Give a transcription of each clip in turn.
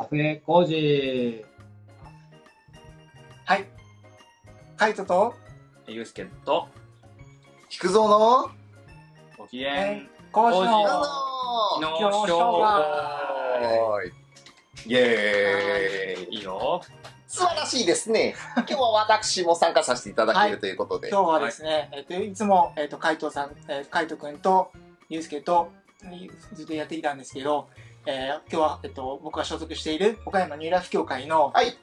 カフェ工事。 はい。カイトとユースケと菊蔵のご機嫌工事工事のの今日商はいイエーイ。 いいよ。 素晴らしいですね。今日は私も参加させていただけるということで。 今日はですね、いつも、カイトさん、カイトくんとユースケとずっとやってきたんですけど、今日は、僕が所属している岡山ニューライフ協会の、 はい。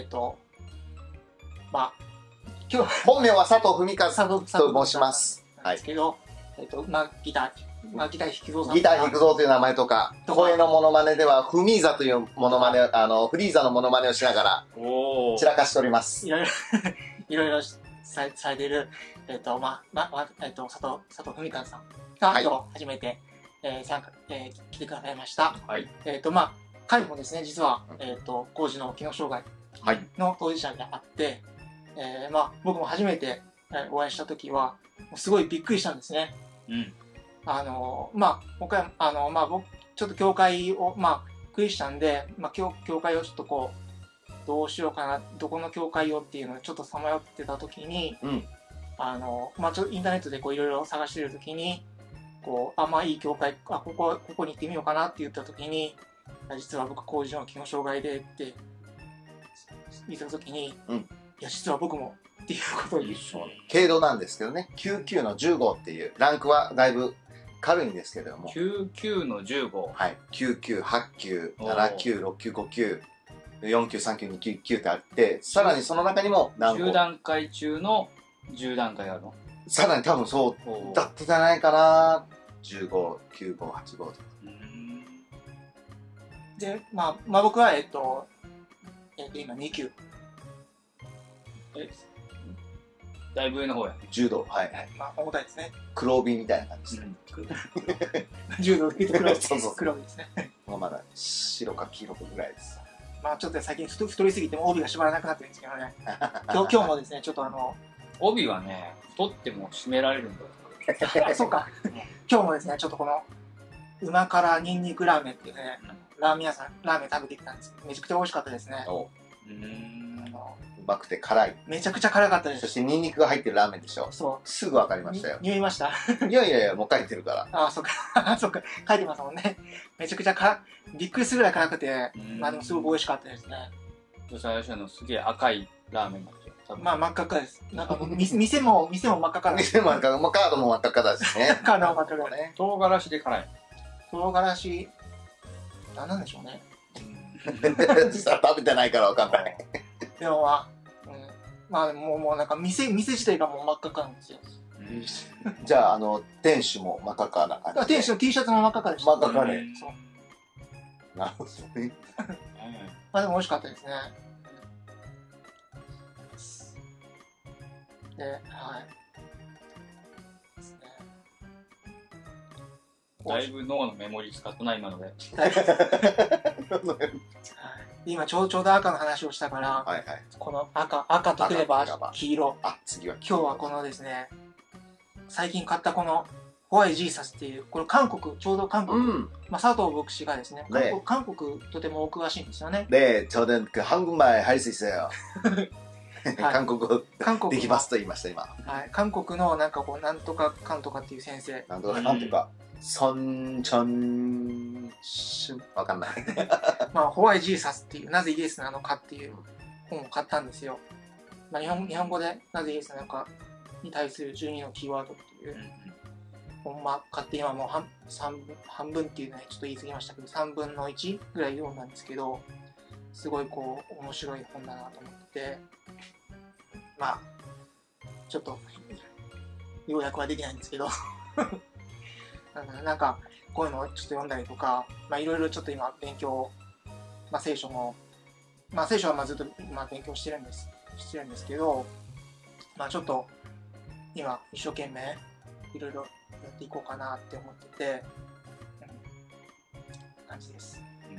まあ、今日、 本名は佐藤文和佐藤と申します。 なんですけど、ギター弾きぞうさん。 ギター弾くぞという名前とか、声のモノマネではフミーザというモノマネ、フリーザのモノマネをしながらお散らかしております。 いろいろいろいろされている、佐藤文和さんが、 はい今日初めて、来てくださいました。 はい。 彼もですね、実は、工事の機能障害はい。 の当事者であって、僕も初めてお会いした時は、もうすごいびっくりしたんですね。 うん。 僕、ちょっと教会を、クリスチャンで、教会をちょっとこう、どうしようかな、どこの教会をっていうのをちょっとさまよってた時に、 うん。 ちょっとインターネットでこういろいろ探してる時に、こう、いい教会、ここに行ってみようかなって言った時に、実は僕、工事の機能障害でって言った時に、 うん。 いや、実は僕もっていうことを言う。 軽度なんですけどね、99の15っていうランクはだいぶ軽いんですけれども。 99の15。 はい。99、89、79、69、59、49、39、29ってあって、さらにその中にも何 10 個段階中の10段階あるの。 さらに多分そうおだったじゃないかな。15、95、85とか。 で、僕は、今2級。 だいぶ上の方や。 柔道、はいはい。 重たいですね。 黒帯みたいな感じです。 柔道で言うと黒いそうそう黒いですね。 まだ白か黄色かぐらいです。 ちょっと最近太りすぎても帯が縛らなくなってるんですけどね。今日もですね、ちょっと帯はね、太っても締められるんだよ。 そうか。今日もですね、ちょっとこの、旨辛ニンニクラーメンっていうね、ラーメン食べてきたんですけど、めちゃくちゃ美味しかったですね。 うまくて辛い。 めちゃくちゃ辛かったです。 そしてニンニクが入ってるラーメンでしょ。 そすぐわかりましたよ。 匂いました。 いやいやいや、もう書いてるから。 そっか。そっか。書いてますもんね。めちゃくちゃびっくりするぐらい辛くて、でもすごく美味しかったですね。 最初のすげえ赤いラーメンなんですよ。 真っ赤っかです。なんか店も真っ赤っかだ。 店も真っ赤、もうカードも真っ赤っかだしね。 カードも真っ赤っかだね。 唐辛子で辛い。 唐辛子、何なんでしょうね。 食べてないからわかんない。 でももうなんか店自体がもう真っ赤っかなんですよ。 じゃあ、店主も真っ赤っかな感じで。 店主の T シャツも真っ赤っかでした。 真っ赤っかで。 そう。 なるほどね。 でも美味しかったですね。で、はい。ですね。 だいぶ脳のメモリ使ったな、今ので。 今ちょうど赤の話をしたから、 はいはい。 この赤とくれば黄色。 次は。 今日はこのですね、最近買ったこのホワイジーサスっていう、これちょうど韓国、佐藤牧師がですね、韓国とてもお詳しいんですよね。 で、ちょうど한국말 할 수 있어요。韓国語できますと言いました、今。 はい。韓国のなんかこう、なんとかかんとかっていう先生。 なんとかかんとか。ソンチョンシュンわかんない。 ホワイジーサスっていう、なぜイエスなのかっていう本を買ったんですよ。日本語でなぜイエスなのかに対する12のキーワードっていう本、買って今もう半分っていうのはちょっと言い過ぎましたけど、3分の1ぐらい読んだんですけど、すごいこう、面白い本だなと思ってて、ちょっと、要約はできないんですけど、なんか、こういうのをちょっと読んだりとか、いろいろちょっと今勉強、聖書も、聖書はずっと今勉強してるんですけど、ちょっと今一生懸命いろいろやっていこうかなって思ってて、感じです。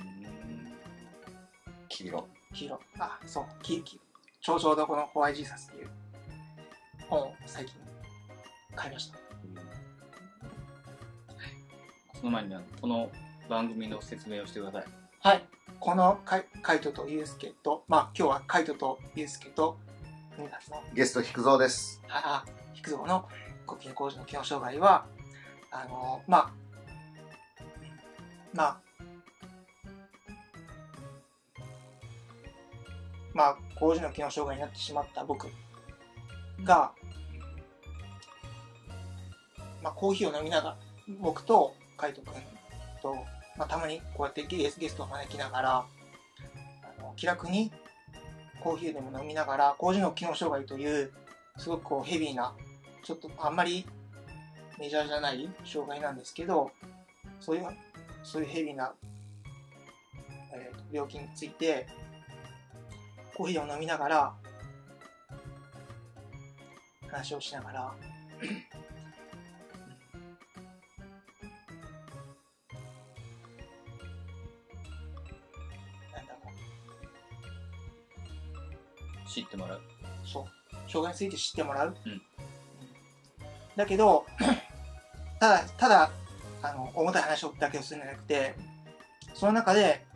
黄色。 そう、ちょうどこのホワイジーサスっていう本を最近買いました。 その前にこの番組の説明をしてください。 はい。 このカイトとユうスケと、まあ今日はカイトとユうスケと、 ゲスト、菊蔵です。 菊蔵の呼吸工事の機能障害は、まあ、工事の機能障害になってしまった僕が、まあ、コーヒーを飲みながら、僕とカイト君と、まあ、たまにこうやってゲストを招きながら、気楽にコーヒーでも飲みながら、工事の機能障害という、すごくこうヘビーな、ちょっとあんまりメジャーじゃない障害なんですけど、そういうヘビーな、病気について、コーヒーを飲みながら、話をしながら、なんだろう。 知ってもらう。 そう。障害について知ってもらう。 うん。 だけど、ただ、重たい話だけをするんじゃなくて、その中で、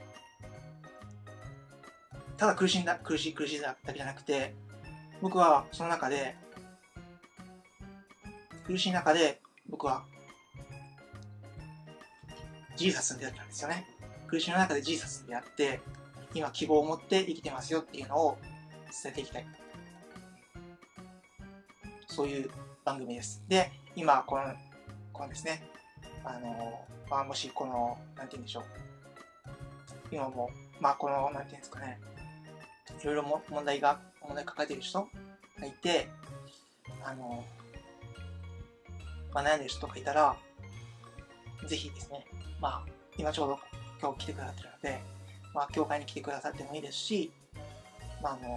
ただ苦しいだけじゃなくて、僕はその中で、苦しい中で、僕は、ジーサスに出会ったんですよね。苦しみの中でジーサスに出会って、今希望を持って生きてますよっていうのを伝えていきたい。そういう番組です。で、今、このですね、まあ、もしこの、なんて言うんでしょう。今も、まあ、この、なんて言うんですかね、いろいろ問題抱えている人がいて、まあ、悩んでる人とかいたら、ぜひですね、まあ、今ちょうど今日来てくださってるので、まあ、教会に来てくださってもいいですし、まあ、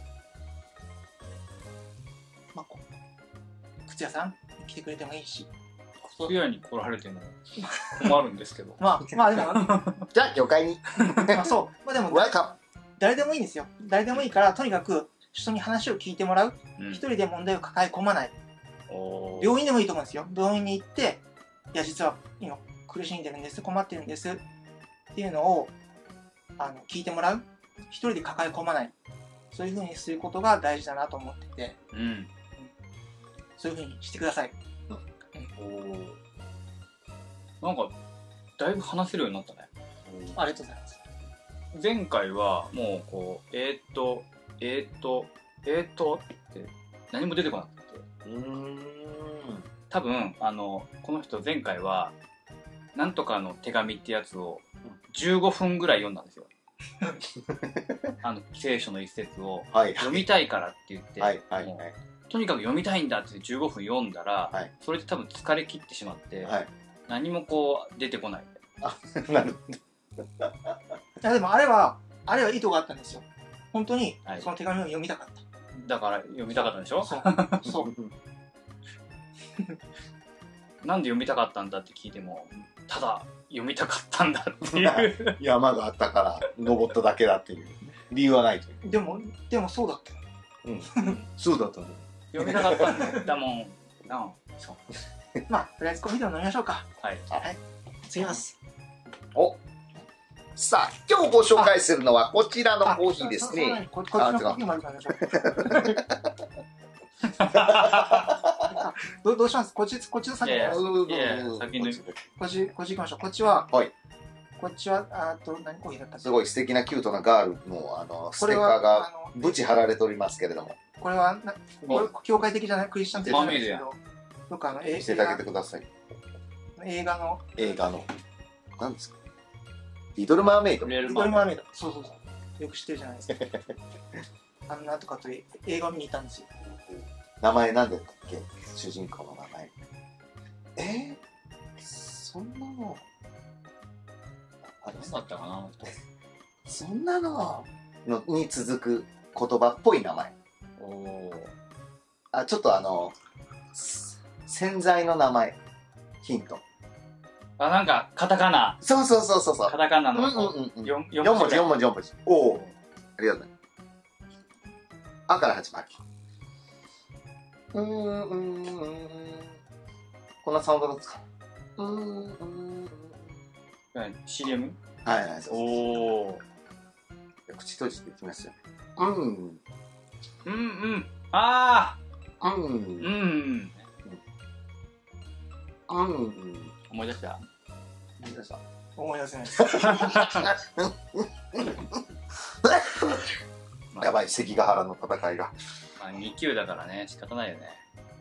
まあ、靴屋さんに来てくれてもいいし、 靴屋に来られても困るんですけど。 まあでも、 じゃあ、業界に。 まあそう、まあでも、 ワカ誰でもいいんですよ。誰でもいいから、とにかく人に話を聞いてもらう。 うん一人で問題を抱え込まない。 おー病院でもいいと思うんですよ。病院に行って、いや、実は今苦しんでるんです、困ってるんですっていうのを聞いてもらう。一人で抱え込まない。そういう風にすることが大事だなと思ってて、 うん。 そういう風にしてください。 おーなんか、だいぶ話せるようになったね。 ありがとうございます。 前回はもうこう、って何も出てこなくて。多分、この人前回は、なんとかの手紙ってやつを15分ぐらい読んだんですよ。聖書の一節を読みたいからって言って、もうとにかく読みたいんだって15分読んだら、 はいそれで多分疲れ切ってしまって、 はい。 何もこう出てこない。 なるいや、でもあれは意図があったんですよ。本当にはいその手紙を読みたかった。 だから読みたかったんでしょ。 そう。そう。 なんで読みたかったんだって聞いても、ただ読みたかったんだっていう山があったから登っただけだっていう理由はないという。 でもそうだったよ。 そうだったの。 読みたかったんだもん。そう。 まあ、とりあえずコーヒーでも飲みましょうか。 はい。 次ます。 お、さあ今日ご紹介するのはこちらのコーヒーですね。 こっちのコーヒーもあるからどうします？こっちの先にいやいやうんいやいや先にこっち行きましょう。こっちは、 はい。 こっちは、何コーヒーだったっけ？ すごい素敵なキュートなガールのスこれテッカーがは、 ブチ貼られておりますけれども、 これはこれ教会的じゃない、クリスチャン的じゃないですけマど、よく見せてあげてください。 映画の映画の何ですか？リトルマーメイド。 レールリトルマーメイド。そうそうそう。よく知ってるじゃないですか。なんとかという映画を見に行ったんですよ。 名前なんだったっけ？主人公の名前。そんなのあれ何だったかな。 そんなのに続く言葉っぽい名前。 おお。 ちょっと洗剤の名前。ヒント。 なんかカタカナ。 そう。 カタカナの 4 4 文字。おお。ありがとうね。あから始まる。こんなサウンドですか。 CM？ はいはい、そうそうおお。 口閉じていきますよ。うん。 うんうん。ああ。 うん。 うん。 うん。 思い出した。 何でした？ 思い出せないです。 やばい、関ヶ原の戦いが。 まあ2級だからね、仕方ないよね。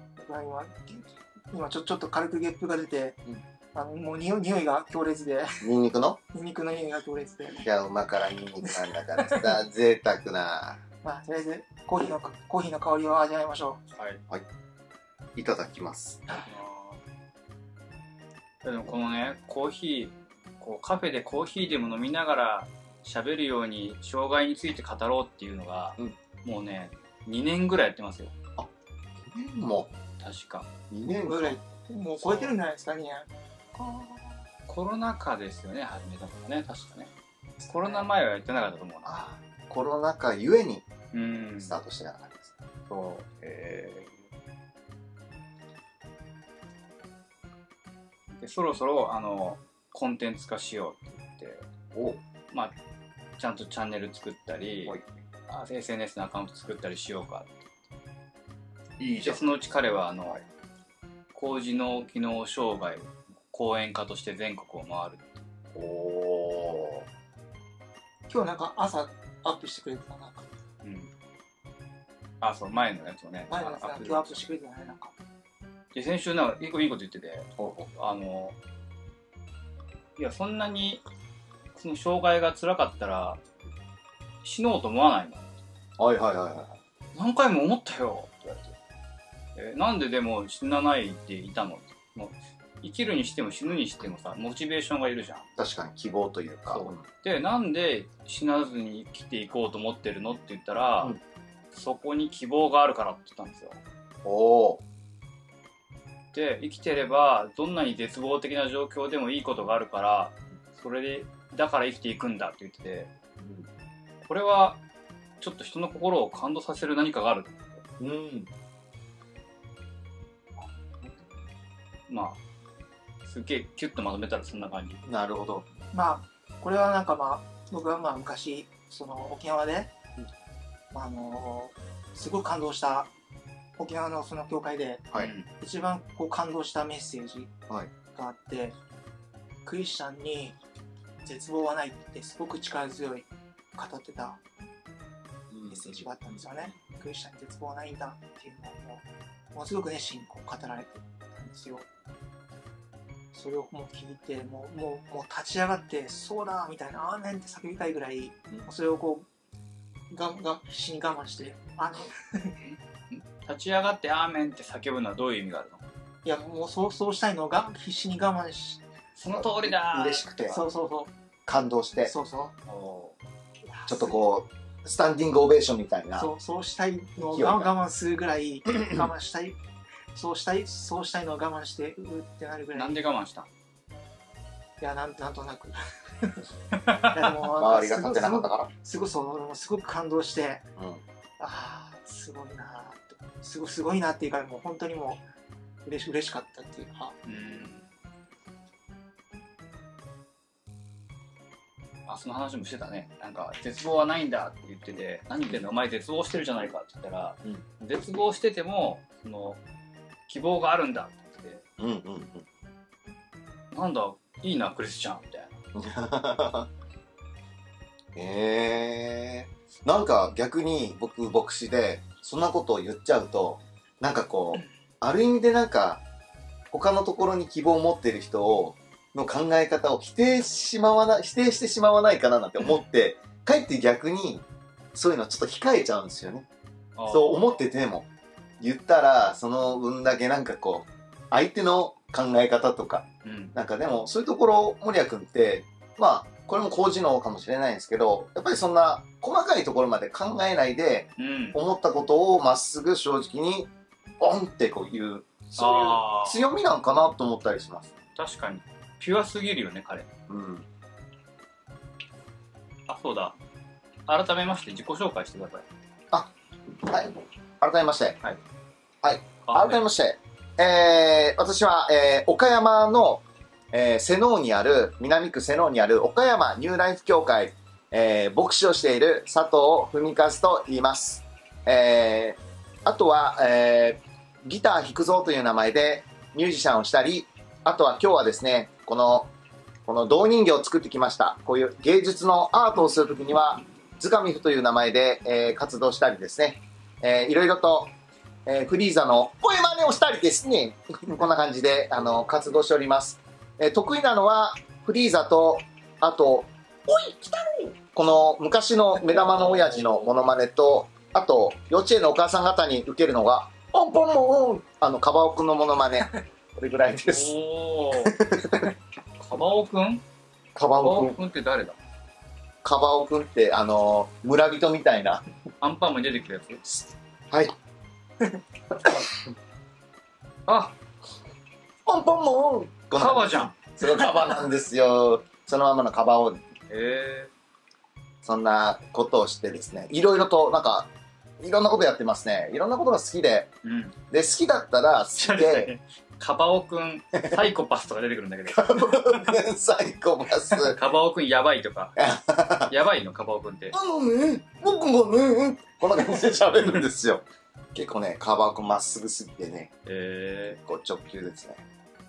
今ちょっと軽くゲップが出て、 うん、 もう匂いが強烈で、 ニンニクの匂いが強烈で。 いや、旨辛ニンニクなんだからさ、贅沢な。 まあ、とりあえずコーヒーの香りを味わいましょはい。 いただきます。 でもこのね、コーヒー、こうカフェでコーヒーでも飲みながら喋るように障害について語ろうっていうのが、もうね、2年ぐらいやってますよ。 あ、2年も確か。 2年ぐらい。もう超えてるんじゃないですか、2年。 コロナ禍ですよね、始めたのがね、確かね。コロナ前はやってなかったと思うな。 あ、コロナ禍ゆえにスタートしてなかったです。 そう。でそろそろコンテンツ化しようって言って、まあ、ちゃんとチャンネル作ったり、SNS のアカウント作ったりしようかって。いいじゃん。でそのうち彼は高次脳機能障害講演家として全国を回る。 おお。 今日なんか朝アップしてくれてた、なんか。 うん。あ、そう、前のやつをね。 前のやつが今日アップしてくれてたね、なんか。 で、先週なんかいいこと言ってて、いや、そんなに、その障害が辛かったら、死のうと思わないの。 はいはいはいはい。 何回も思ったよって言われて。なんででも死なないでいたの？もう生きるにしても死ぬにしてもさ、モチベーションがいるじゃん。 確かに希望というか。 で、なんで死なずに生きていこうと思ってるのって言ったら、そこに希望があるからって言ったんですよ。 おお。 で、生きてればどんなに絶望的な状況でもいいことがあるから、それでだから生きていくんだって言ってて、これはちょっと人の心を感動させる何かがある。まあすっげえキュッとまとめたらそんな感じ。 なるほど。 まあこれはなんか僕は昔その沖縄で、すごい感動した沖縄のその教会で、一番こう感動したメッセージがあって、クリスチャンに絶望はないってすごく力強い語ってたメッセージがあったんですよね。クリスチャンに絶望はないんだっていうのをものすごく熱心に語られてたんですよ。それをもう聞いてもう立ち上がってそうだみたいなアーメンって叫びたいぐらい、それをこう必死に我慢して立ち上がってアーメンって叫ぶのはどういう意味があるの？いやもうそうしたいのが必死に我慢し、 その通りだ嬉しくて、 そう感動して、 ちょっとこうスタンディングオベーションみたいな、 そうしたいのを我慢するぐらい我慢したいそうしたいのを我慢してってなるぐらい。 なんで我慢した？ いやなんとなく周りが立てなかったからすごく感動して、ああすごいなってすごいなっていうか、もう本当にもう嬉しかったっていうか。 その話もしてたね。なんか絶望はないんだって言ってて、何言ってんのお前絶望してるじゃないかって言ったら、絶望しててもその希望があるんだって言って、なんだいいなクリスチャンみたいな。 なんか逆に僕牧師でそんなことを言っちゃうと、なんかこうある意味でなんか他のところに希望を持っている人の考え方を否定してしまわないかななんて思って、かえって逆にそういうのちょっと控えちゃうんですよね。そう思ってても言ったらその分だけなんかこう相手の考え方とか、なんかでもそういうところ森谷君ってこれも高次能かもしれないんですけど、やっぱりそんな細かいところまで考えないで、思ったことをまっすぐ正直にボンってこう言う、そういう強みなんかなと思ったりします。 確かにピュアすぎるよね彼。そうだ、改めまして自己紹介してください。 はい、改めまして、改めまして、私は、岡山の、 瀬能にある、南区瀬能にある岡山ニューライフ協会、牧師をしている佐藤文和と言います。あとは、ギター弾くぞという名前でミュージシャンをしたり、あとは今日はですね、この銅人形を作ってきました。こういう芸術のアートをするときには、ズカミフという名前で、活動したりですね、いろいろと、フリーザの声真似をしたりですね、こんな感じで活動しております。得意なのはフリーザと、あと、おい、来たね、この昔の目玉の親父のモノマネと、あと、幼稚園のお母さん方に受けるのが、ポンポンモン、カバオくんのモノマネ。これぐらいです。 おー。カバオくん？ カバオくん。 カバオくんって誰だ？ カバオくんって、村人みたいな。 アンパンマンに出てくるやつ？ はい。 あ、 ポンポンモン。 カバじゃん。 それカバなんですよ。そのままのカバを。そんなことをしてですね、いろいろといろんなことやってますね。いろんなことが好きで、で好きだったら好きで、 カバオくんサイコパスとか出てくるんだけど。 カバオくんサイコパス。 カバオくんやばいとか。やばいのカバオくんって。 僕もね、こんな感じで喋るんですよ。結構ね、カバオくんまっすぐすぎてね、結構直球ですね。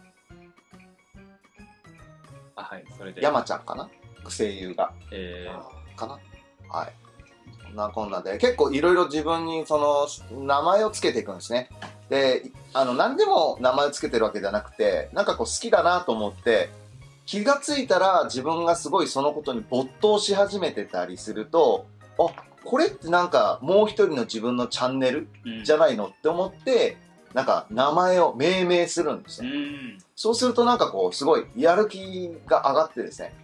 あ、はい、それで。 山ちゃんかな、声優が。かな、はい。こんなこんなで、結構いろいろ自分に名前をつけていくんですね。で、何でも名前をつけてるわけじゃなくて、好きだなと思って、気がついたら自分がすごいそのことに没頭し始めてたりすると、あ、これってもう一人の自分のチャンネルじゃないのって思って、名前を命名するんですよ。そうするとすごいやる気が上がってですね、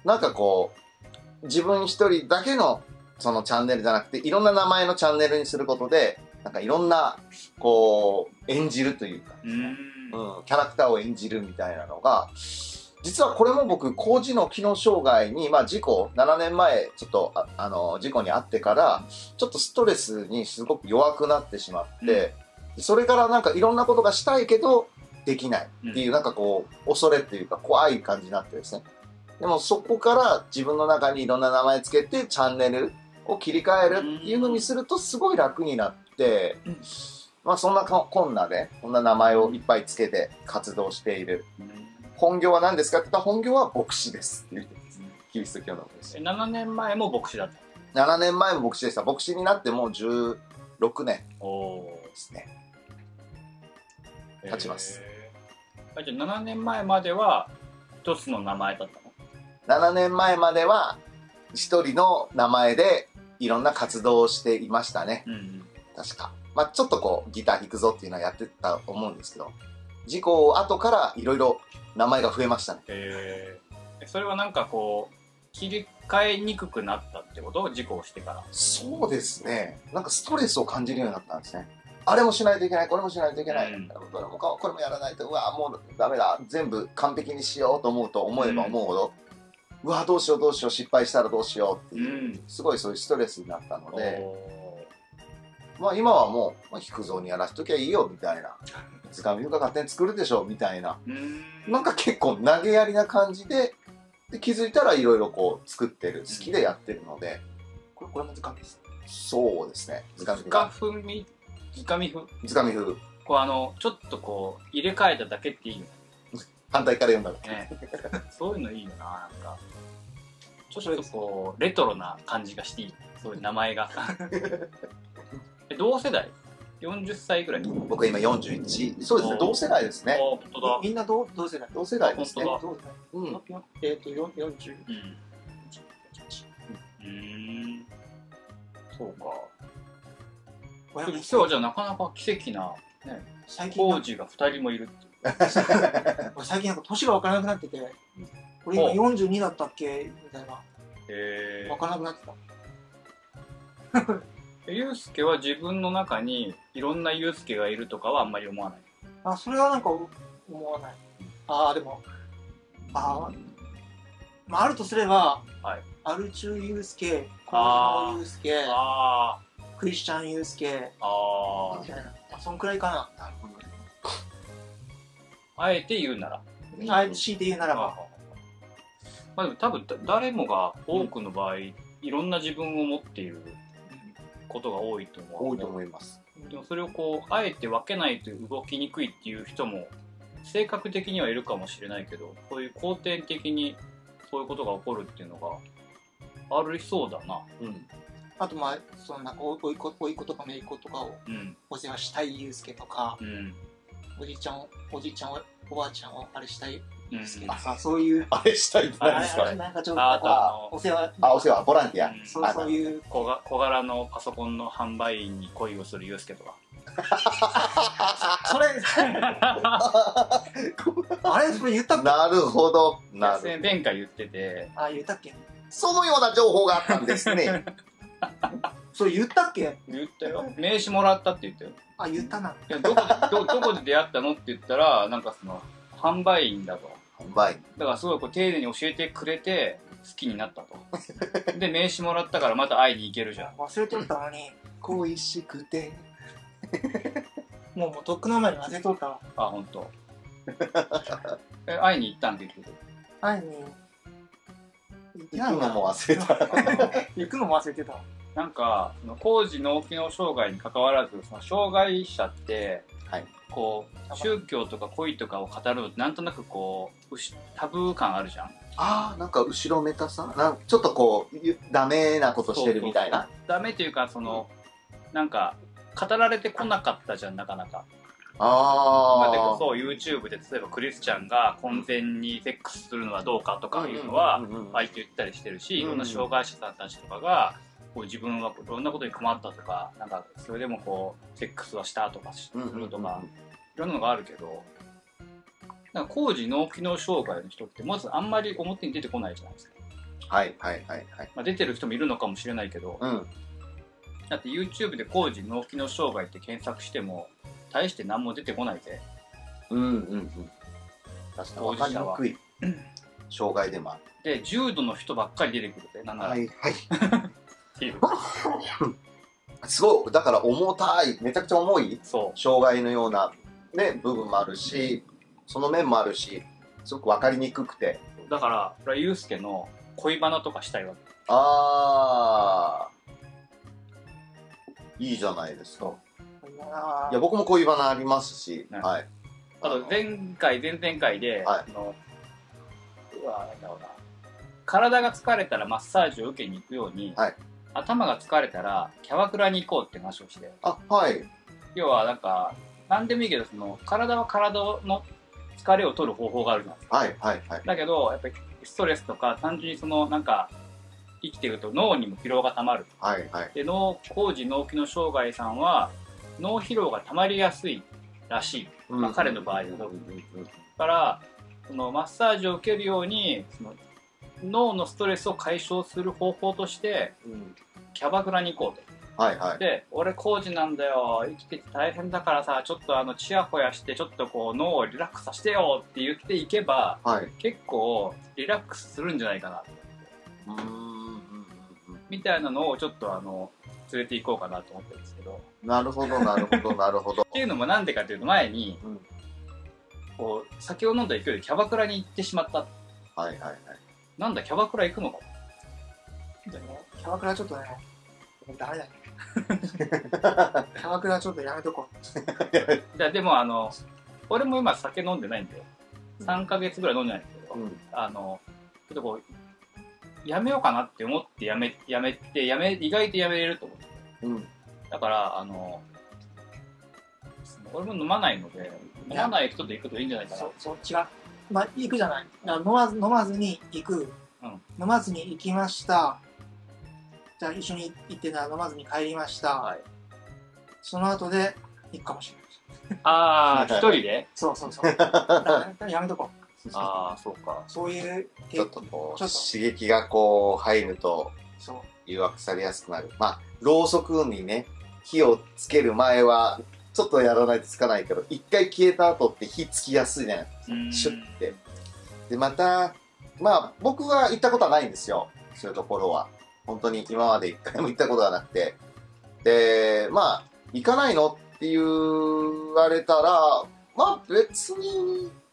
自分一人だけのそのチャンネルじゃなくて、いろんな名前のチャンネルにすることで、いろんな、演じるというか、キャラクターを演じるみたいなのが、実はこれも僕、高次の機能障害に、事故、7年前、ちょっと、事故に遭ってから、ちょっとストレスにすごく弱くなってしまって、それからいろんなことがしたいけど、できないっていう、恐れっていうか、怖い感じになってですね。でもそこから自分の中にいろんな名前つけてチャンネルを切り替えるっていう風にするとすごい楽になって、そんなこんなで、こんな名前をいっぱいつけて活動している。本業は何ですかって言ったら、本業は牧師ですって言ってですね。キリスト教の牧師。 7年前も牧師だった？ 7 年前も牧師でした。牧師になってもう16年ですね。経ちます。 じゃあ7年前までは一つの名前だったの ？7年前までは一人の名前でいろんな活動をしていましたね。確か。ちょっとギター弾くぞっていうのはやってたと思うんですけど、事故後からいろいろ名前が増えましたね。 それは切り替えにくくなったってこと？事故をしてから。 そうですね。ストレスを感じるようになったんですね。あれもしないといけない、これもしないといけない、これもやらないと、うわ、もうダメだ、全部完璧にしようと思えば思うほど、うわ、どうしよう、失敗したらどうしようっていう、すごいそういうストレスになったので、今はもう、弾くぞにやらしときゃいいよみたいな、図鑑が勝手に作るでしょみたいな、結構投げやりな感じで、気づいたらいろいろ作ってる、好きでやってるので、 これも図鑑です。 そうですね。 図鑑図鑑風。 図鑑風。 ちょっと入れ替えただけっていいよね。 反対から読んだら。 ね。そういうのいいよな、ちょっとレトロな感じがしていい。そういう名前が。同世代 ?40 歳ぐらい？ 僕は今41。そうですね、同世代ですね。 本当だ。 みんな同世代。 同世代ですね。 40。 そうか。今日はじゃあなかなか奇跡な、ね、工事が2人もいるっていう。 最近年が分からなくなってて、俺今42だったっけみたいな。分からなくなってた。ユうスケは自分の中にいろんなユうスケがいるとかはあんまり思わない？ それは思わない。でも、あるとすれば、アルチューユうスケ、コウジノユうスケ、クリスチャンユうスケ、みたいな。そんくらいかな。 あえて言うなら。 あえて強いて言うならば。 まあでも多分誰もが多くの場合、いろんな自分を持っていることが多いと思う。 多いと思います。 でもそれをこうあえて分けないと動きにくいっていう人も性格的にはいるかもしれないけど、こういう後天的にそういうことが起こるっていうのがありそうだな。 あとまあそのなんかおいっ子とか姪っ子とかをお世話したいユうスケとか、おじいちゃんおばあちゃんをあれしたいユうスケとか、そういうあれしたいって何ですかね。 なんかちょっとお世話ボランティア。 そういう小柄のパソコンの販売員に恋をするユうスケとか。 それあれそれ言ったっけ？ なるほど。 前回言ってて。 言ったっけ？ そのような情報があったんですね。 それ言ったっけ？ 言ったよ。名刺もらったって言ったよ。 言ったな。 どこで出会ったのって言ったら、なんかその販売員だと。 販売員。 だからすごいこう丁寧に教えてくれて好きになったと。で名刺もらったからまた会いに行けるじゃん。 忘れとったのに恋しくて。 もうとっくの前に忘れとったわ。 本当。会いに行ったん結局。 会いに行くのも忘れた。 行くのも忘れてた。 なんか高次脳機能障害に関わらず、その障害者って、こう宗教とか恋とかを語るのってなんとなくこうタブー感あるじゃん。 なんか後ろめたさ、ちょっとこうダメなことしてるみたいな。 ダメというかなんか語られてこなかったじゃん、なかなか。 今でこそ YouTube で例えばクリスチャンが婚前にセックスするのはどうかとかいうのは相手言ったりしてるし、いろんな障害者さんたちとかがこう自分はいろんなことに困ったとか、なんかそれでもこうセックスはしたとかするとか、いろんなのがあるけど、なんか高次脳機能障害の人ってまずあんまり表に出てこないじゃないですか。出てる人もいるのかもしれないけど、だって YouTube で高次脳機能障害って検索しても大して何も出てこないぜ。 確かに分かりにくい障害でもある。 で重度の人ばっかり出てくるぜ、なんなら。 すごい、だから重たい、めちゃくちゃ重い障害のようなね部分もあるし、その面もあるし、すごく分かりにくくて。 だからユうスケの恋バナとかしたいわけ。 いいじゃないですか。いや僕も恋バナありますし、あと前々回で、体が疲れたらマッサージを受けに行くように、頭が疲れたらキャバクラに行こうって話をして。要はなんか何でもいいけど、体は体の疲れを取る方法があるじゃないですか。だけどやっぱりストレスとか単純になんか生きてると脳にも疲労がたまる。で高次脳機能障害さんは脳疲労がたまりやすいらしい、彼の場合だと。だからマッサージを受けるように脳のストレスを解消する方法として、キャバクラに行こうと。で俺高次なんだよ、生きてて大変だからさ、ちょっとチヤホヤしてちょっとこう脳をリラックスさせてよって言っていけば、結構リラックスするんじゃないかなと。みたいなのをちょっと連れて行こうかなと思ってるんですけど。 なるほどなるほどなるほど。 っていうのもなんでかというと、前に、こう酒を飲んだ勢いでキャバクラに行ってしまった。なんだキャバクラ行くのか。 でもキャバクラちょっとね、ダメだね。キャバクラちょっとやめとこう。でも俺も今酒飲んでないんで、3ヶ月ぐらい飲んでないんですけど、ちょっとこうやめようかなって思って意外とやめれると思って、だから俺も飲まないので、飲まない人で行くといいんじゃないかな。 違う、行くじゃない、飲まずに行く、飲まずに行きました、じゃあ一緒に行って飲まずに帰りました、その後で行くかもしれない。 一人でそうやめとこう。 そうか。 そういうちょっとこう刺激がこう入ると誘惑されやすくなる。ろうそくにね火をつける前はちょっとやらないとつかないけど、一回消えた後って火つきやすいじゃないですか。シュッて。でまた僕は行ったことはないんですよ、そういうところは。本当に今まで一回も行ったことがなくて、で行かないのって言われたら、別に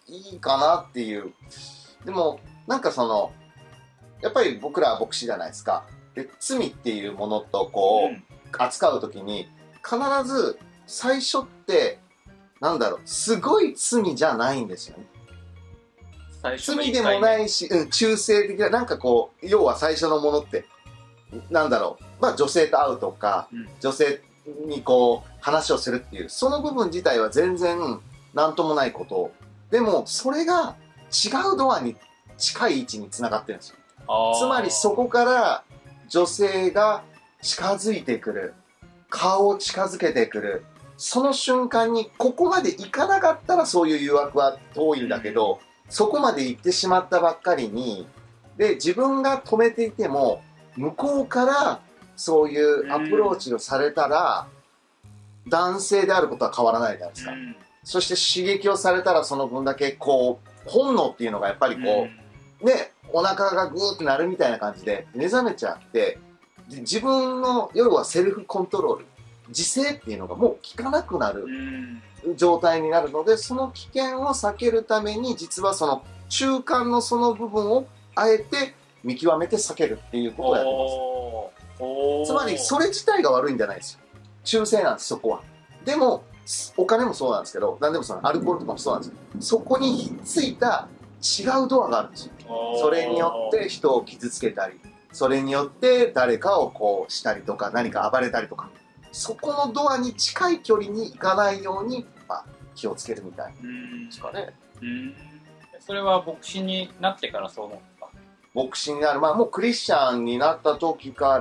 いいかなっていう。でもなんかやっぱり僕らは牧師じゃないですか。で罪っていうものとこう、扱う時に必ず最初ってなんだろう、すごい罪じゃないんですよね。罪でもないし、中性的な、なんかこう、要は最初のものって、なんだろう、まあ女性と会うとか、女性にこう、話をするっていう、その部分自体は全然、なんともないこと。でも、それが違うドアに近い位置に繋がってるんですよ。つまりそこから女性が近づいてくる。顔を近づけてくる。その瞬間に、ここまで行かなかったらそういう誘惑は遠いんだけど、そこまで行ってしまったばっかりに、で、自分が止めていても、向こうからそういうアプローチをされたら、男性であることは変わらないじゃないですか。そして刺激をされたらその分だけこう、本能っていうのがやっぱりこう、ね、お腹がグーってなるみたいな感じで目覚めちゃって、で自分の要はセルフコントロール、自制っていうのがもう効かなくなる状態になるので、その危険を避けるために実はその中間のその部分をあえて見極めて避けるっていうことをやってます。つまりそれ自体が悪いんじゃないですよ。中性なんです、そこは。でもお金もそうなんですけど、何でもアルコールとかもそうなんですよ。そこにひっついた違うドアがあるんですよ。それによって人を傷つけたり、それによって誰かをこうしたりとか、何か暴れたりとか、そこのドアに近い距離に行かないように、気をつけるみたいですかね。 それは牧師になってからそう思った？ 牧師になる、もうクリスチャンになった時から、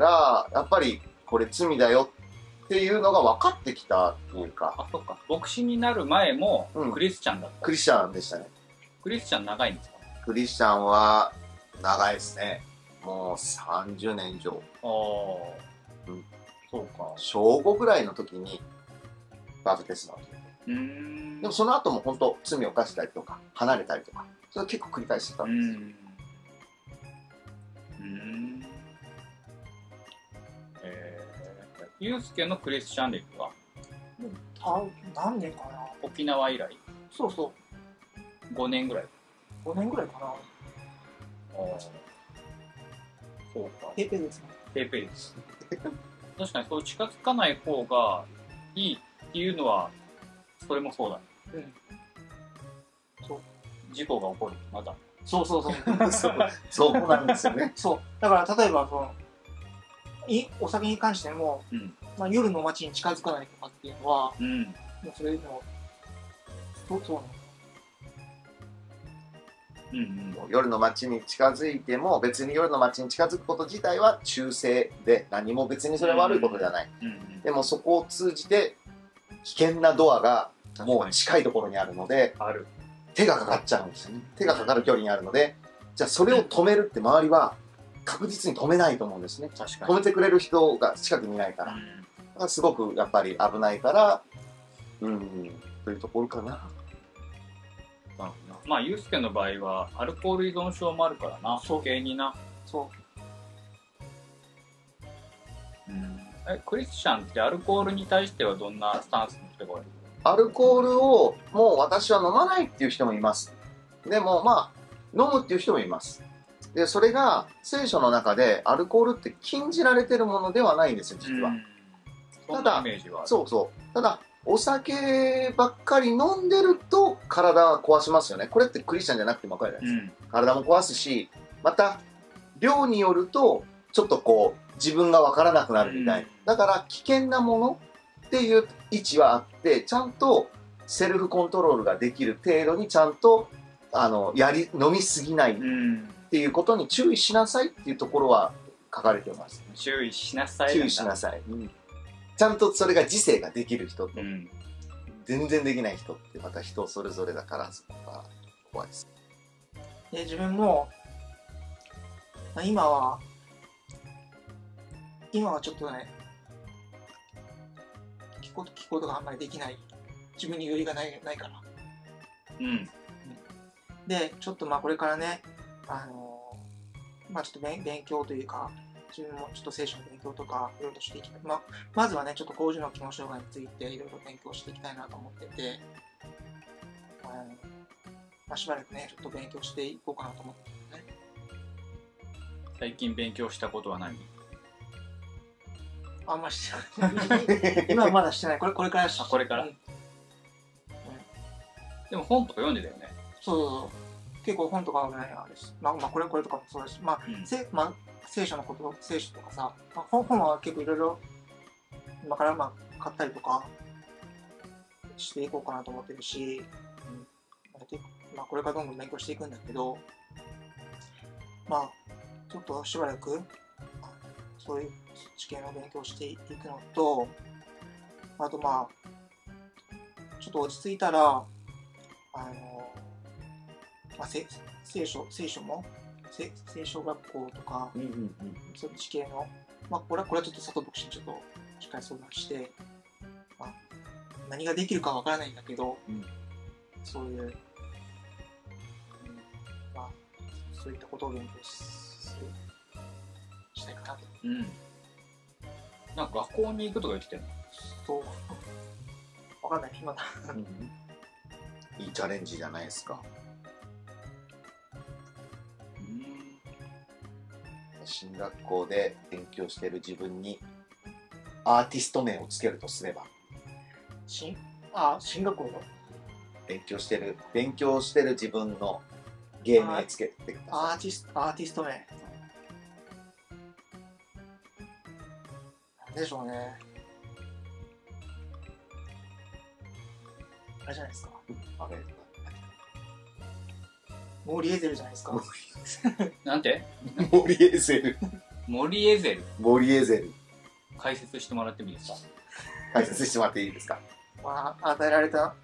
やっぱりこれ罪だよっていうのが分かってきたっていうか。 あ、そっか。牧師になる前もクリスチャンだった、 クリスチャンでしたね。 クリスチャン長いんですか？ クリスチャンは長いですね。もう30年以上。 そうか。 小5ぐらいの時にバプテスマを受けて。でもその後も本当罪を犯したりとか離れたりとか、それを結構繰り返してたんですよ。 ユースケのクリスチャン歴は何年かな。 沖縄以来。 そうそう。 5年ぐらい。 5年ぐらいかな。 そうか。 ペーペーですね。 ペーペーです。確かにそう近づかない方がいいっていうのはそれもそうだね。そう。事故が起こるまだ。 そうそうそうなんですよね。 そう。だから例えばお酒に関しても、夜の街に近づかないとかっていうのは、もうそれのそうなんです。 夜の街に近づいても別に夜の街に近づくこと自体は中性で何も別にそれは悪いことではない。でもそこを通じて危険なドアがもう近いところにあるので手がかかっちゃうんですよね。手がかかる距離にあるので、じゃあそれを止めるって周りは確実に止めないと思うんですね。止めてくれる人が近くにいないから、すごくやっぱり危ないからというところかな。 ユースケの場合はアルコール依存症もあるからな。余計にな。クリスチャンってアルコールに対してはどんなスタンスの人が多い？ アルコールをもう私は飲まないっていう人もいます。でも飲むっていう人もいます。でそれが聖書の中でアルコールって禁じられてるものではないんですよ、実は。ただただお酒ばっかり飲んでると体は壊しますよね。これってクリスチャンじゃなくても分かるじゃないですか。体も壊すし、また量によるとちょっとこう自分が分からなくなるみたいな。だから危険なものっていう位置はあって、ちゃんとセルフコントロールができる程度にちゃんと飲みすぎないっていうことに注意しなさいっていうところは書かれてます。 注意しなさい。 注意しなさい。ちゃんとそれが自制ができる人と、全然できない人ってまた人それぞれだから、そこが怖いです。 で自分も、今はちょっとね、聞くことがあんまりできない。自分に余裕がないから。で、ちょっとこれからね、ちょっと勉強というか、自分もちょっと聖書の勉強とかいろいろとしていきたい。まずはね、ちょっと高次の機能障害についていろいろ勉強していきたいなと思ってて、 まあ、しばらくねちょっと勉強していこうかなと思ってね。 最近勉強したことは何？ あんましてない今はまだしてない。これからしこれから、でも本とか読んでたよね。 そう結構本とかはねあれです。まあこれとかもそうだし、まあ聖書のこと聖書とかさ、本は結構いろいろ今から買ったりとかしていこうかなと思ってるし、これからどんどん勉強していくんだけど、ちょっとしばらくそういう知見を勉強していくのと、あとちょっと落ち着いたら聖書も聖書学校とか、そういう知見のこれはちょっと佐藤牧師にちょっとしっかり相談して、何ができるかわからないんだけど、そういう、そういったことを勉強したいかなと。 なんか学校に行くとか言ってたよね。 そうわかんない今だ。 いいチャレンジじゃないですか。進学校で勉強している自分にアーティスト名をつけるとすれば、 進学校の勉強してる自分の芸名つけてください。 アーティスト名なんでしょうね。あれじゃないですか。モーリエゼルじゃないですか。 なんて？ モリエゼル。 モリエゼル。 モリエゼル。 解説してもらってもいいですか？ 解説してもらっていいですか？ 与えられた、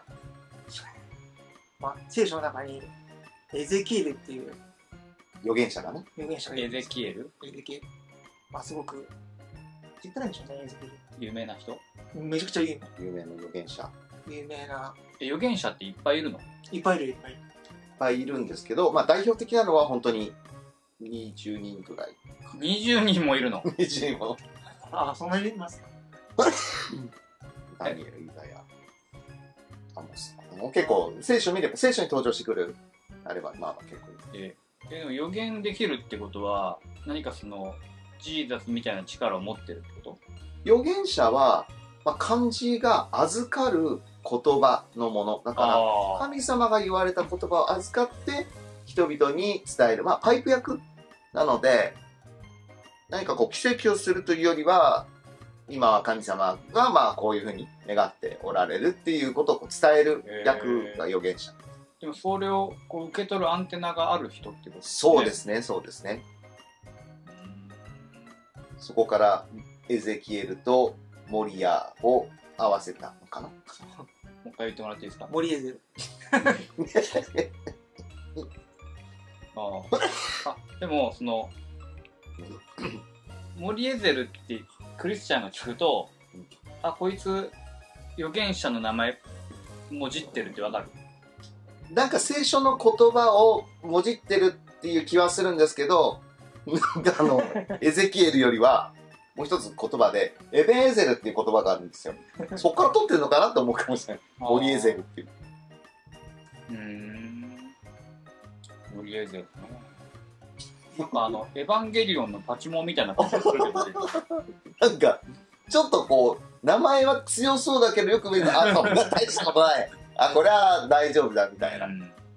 聖書の中にエゼキエルっていう預言者がね。 預言者がいる。 エゼキエル？ すごく言ったらいいんでしょうね。エゼキエル。 有名な人？ めちゃくちゃ有名な預言者。 有名な。 預言者っていっぱいいるの？ いっぱいいる。 いるんですけど、代表的なのは本当に20人くらい。 20人もいるの ？20人も。 そんなにいますか？ ダニエル、イザヤ、アモス。結構聖書見れば聖書に登場してくるあれば結構いる。 でも予言できるってことは何かそのジーザスみたいな力を持ってるってこと？ 預言者は、漢字が預かる言葉のものだから神様が言われた言葉を預かって人々に伝える、パイプ役なので、何か奇跡をするというよりは今は神様がこういうふうに願っておられるっていうことを伝える役が預言者。 でもそれを受け取るアンテナがある人ってことですね。 そうですね。そこからエゼキエルとモリアを合わせたのかな。 もう一回言ってもらっていいですか？ モリエゼル。 でもそのモリエゼルってクリスチャンが聞くと、こいつ預言者の名前もじってるってわかる？ なんか聖書の言葉をもじってるっていう気はするんですけど、エゼキエルよりはもう一つ言葉でエベンエゼルっていう言葉があるんですよ。そこから取ってるのかなと思うかもしれない。モリエゼルっていう。 モリエゼルね。なんかエヴァンゲリオンのパチモンみたいな感じがするけどね。 なんかちょっと名前は強そうだけどよく見るとそんな大したことない。これは大丈夫だみたいな。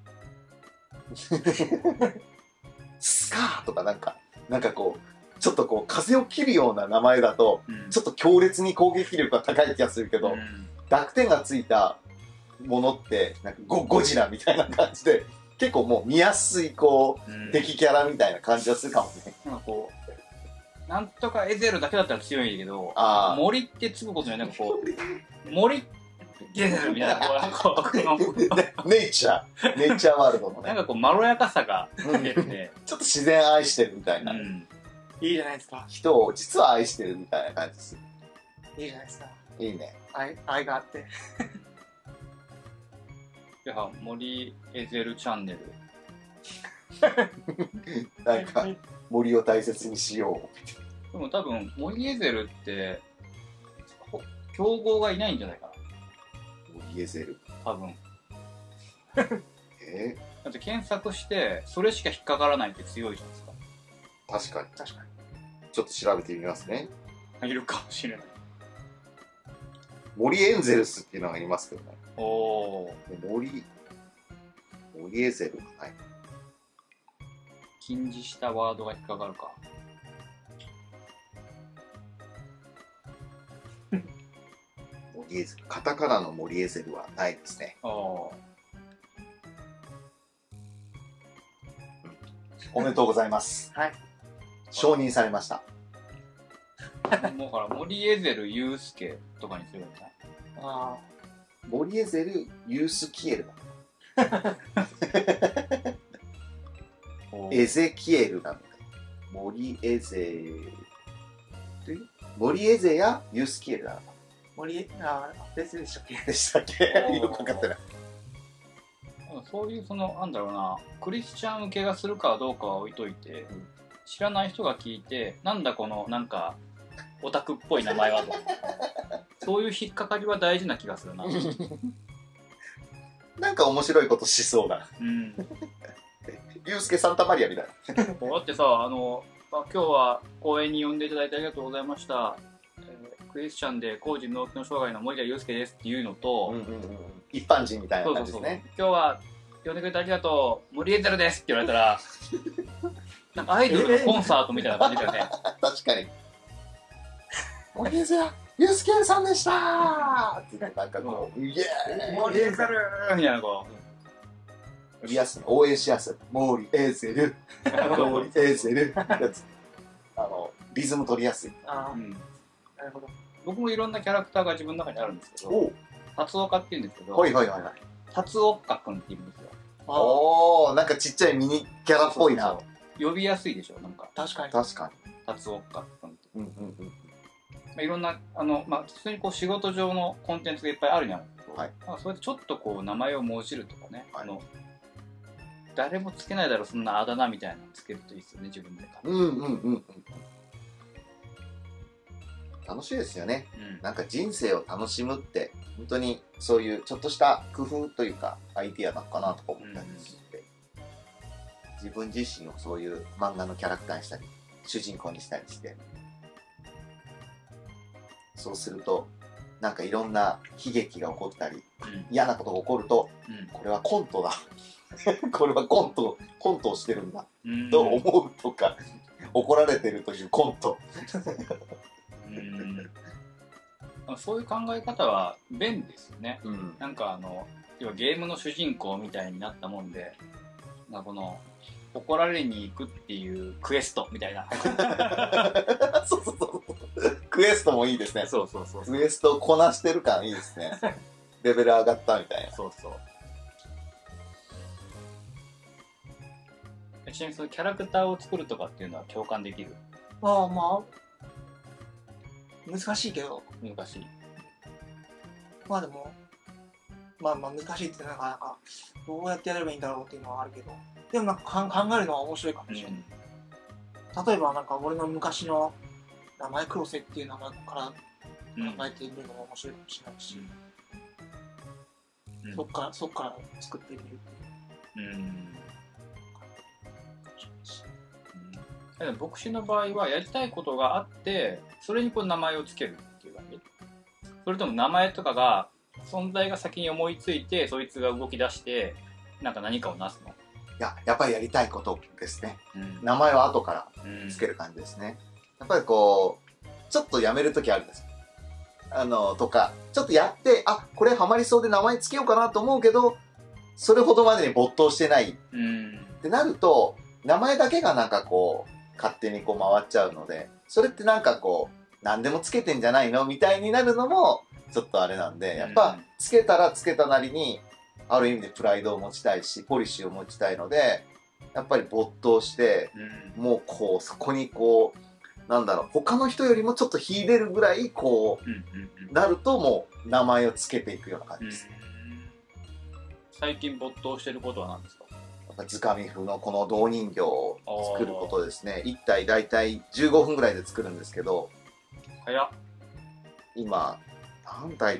スカーとかなんかちょっと風を切るような名前だと、ちょっと強烈に攻撃力が高い気がするけど、濁点がついたものってなんかゴジラみたいな感じで結構もう見やすい敵キャラみたいな感じがするかもね。 なんとかエゼルだけだったら強いんだけど、森ってつくことになんか森エゼルみたいなネイチャーワールドのね。 なんかまろやかさが出てね、 ちょっと自然愛してるみたいな。 いいじゃないですか。 人を実は愛してるみたいな感じでする。 いいじゃないですか。 いいね。 愛があって。 じゃあ森エゼルチャンネル。 なんか森を大切にしよう。でも多分森エゼルって競合がいないんじゃないかな。 森エゼル。 多分。 だって検索してそれしか引っかからないって強いじゃないですか。 確かに。 確かに。 ちょっと調べてみますね。 いるかもしれない。 森エンゼルスっていうのがいますけどね。 おお。 森エゼルがない。 禁じしたワードが引っかかるか。 森エゼル。カタカナの森エゼルはないですね。 おお。 おめでとうございます。 はい。 承認されました。 もうから森エゼルユースケとかにするんじゃない？ あ森エゼルユースキエルだ。 おーエゼキエルなので。森エゼやユースキエルなのか別でしたっけ？ でしたっけ？よくわかってない。 そういうなんだろうな、クリスチャン受けがするかどうかは置いといて、知らない人が聞いて、なんだこのなんかオタクっぽい名前はと。そういう引っかかりは大事な気がするな。 なんか面白いことしそうな。 うん。 ユースケサンタマリアみたいな。 だってさ、今日は公演に呼んでいただいてありがとうございました。クリスチャンで高次脳機能障害の森田祐介ですっていうのと、 一般人みたいなそうそうそう、 感じですね。 今日は呼んでくれてありがとう、森エゼルですって言われたら、なんかアイドルのコンサートみたいな感じだよね。 確かに。森エゼやユースケさんでしたーってなんかこう、イエーイ森エゼルみたいなこう。 リアス応援しやすい。森エゼル、森エゼルやつ。リズム取りやすい。 あうん、 なるほど。 僕もいろんなキャラクターが自分の中にあるんですけど、 お達岡って言うんですけど、 はいはいはいはい。 達岡くんって言うんですよ。 おー、なんかちっちゃいミニキャラっぽいな。 そうそう呼びやすいでしょ、なんか。 確かに。 確か達岡くんって。 に。うんうんうん。 いろんな普通にこう仕事上のコンテンツがいっぱいあるんやけど、 はいそれでちょっとこう名前をもじるとかね、 はい誰もつけないだろそんなあだ名みたいなのつけるといいですよね、自分で。 うんうんうんうん。楽しいですよね。 うん、 なんか人生を楽しむって本当にそういうちょっとした工夫というかアイディアなのかなとか思ったりして、自分自身をそういう漫画のキャラクターにしたり主人公にしたりして、そうするとなんかいろんな悲劇が起こったり嫌なことが起こると、これはコントだこれはコントをしてるんだと思うとか、怒られてるというコントそういう考え方は便利ですよね。 うんなんか要はゲームの主人公みたいになったもんで、この怒られに行くっていうクエストみたいなそうそうそうクエストもいいですね。 そうそうそうクエストをこなしてる感いいですね。レベル上がったみたいな。 そうそう。ちなみにそのキャラクターを作るとかっていうのは共感できる？ まあ難しいけど、 難しい。 まあでも難しいってなかなかどうやってやればいいんだろうっていうのはあるけど、でもなんか考えるのは面白いかもしれない。例えばなんか俺の昔の名前黒瀬っていう名前から考えてみるのも面白いかもしれないし、そっから作ってみるっていうでも牧師の場合はやりたいことがあってそれにこう名前をつけるっていう感じ？それとも名前とかが存在が先に思いついてそいつが動き出して何かをなすの？ やっぱりやりたいことですね。名前は後からつける感じですね。やっぱりこうちょっとやめるときあるんですとかちょっとやってこれハマりそうで名前つけようかなと思うけどそれほどまでに没頭してないってなると名前だけがなんかこう勝手にこう回っちゃうので、それってなんかこう何でもつけてんじゃないのみたいになるのもちょっとあれなんで、やっぱつけたらつけたなりにある意味でプライドを持ちたいしポリシーを持ちたいので、やっぱり没頭して、もうこうそこにこう他の人よりもちょっと秀でるぐらいこうなるともう名前をつけていくような感じです。 最近没頭してることは何ですか？ 図紙風のこの銅人形を作ることですね。1体だいたい15分ぐらいで作るんですけど、 早っ。 今何体作ったか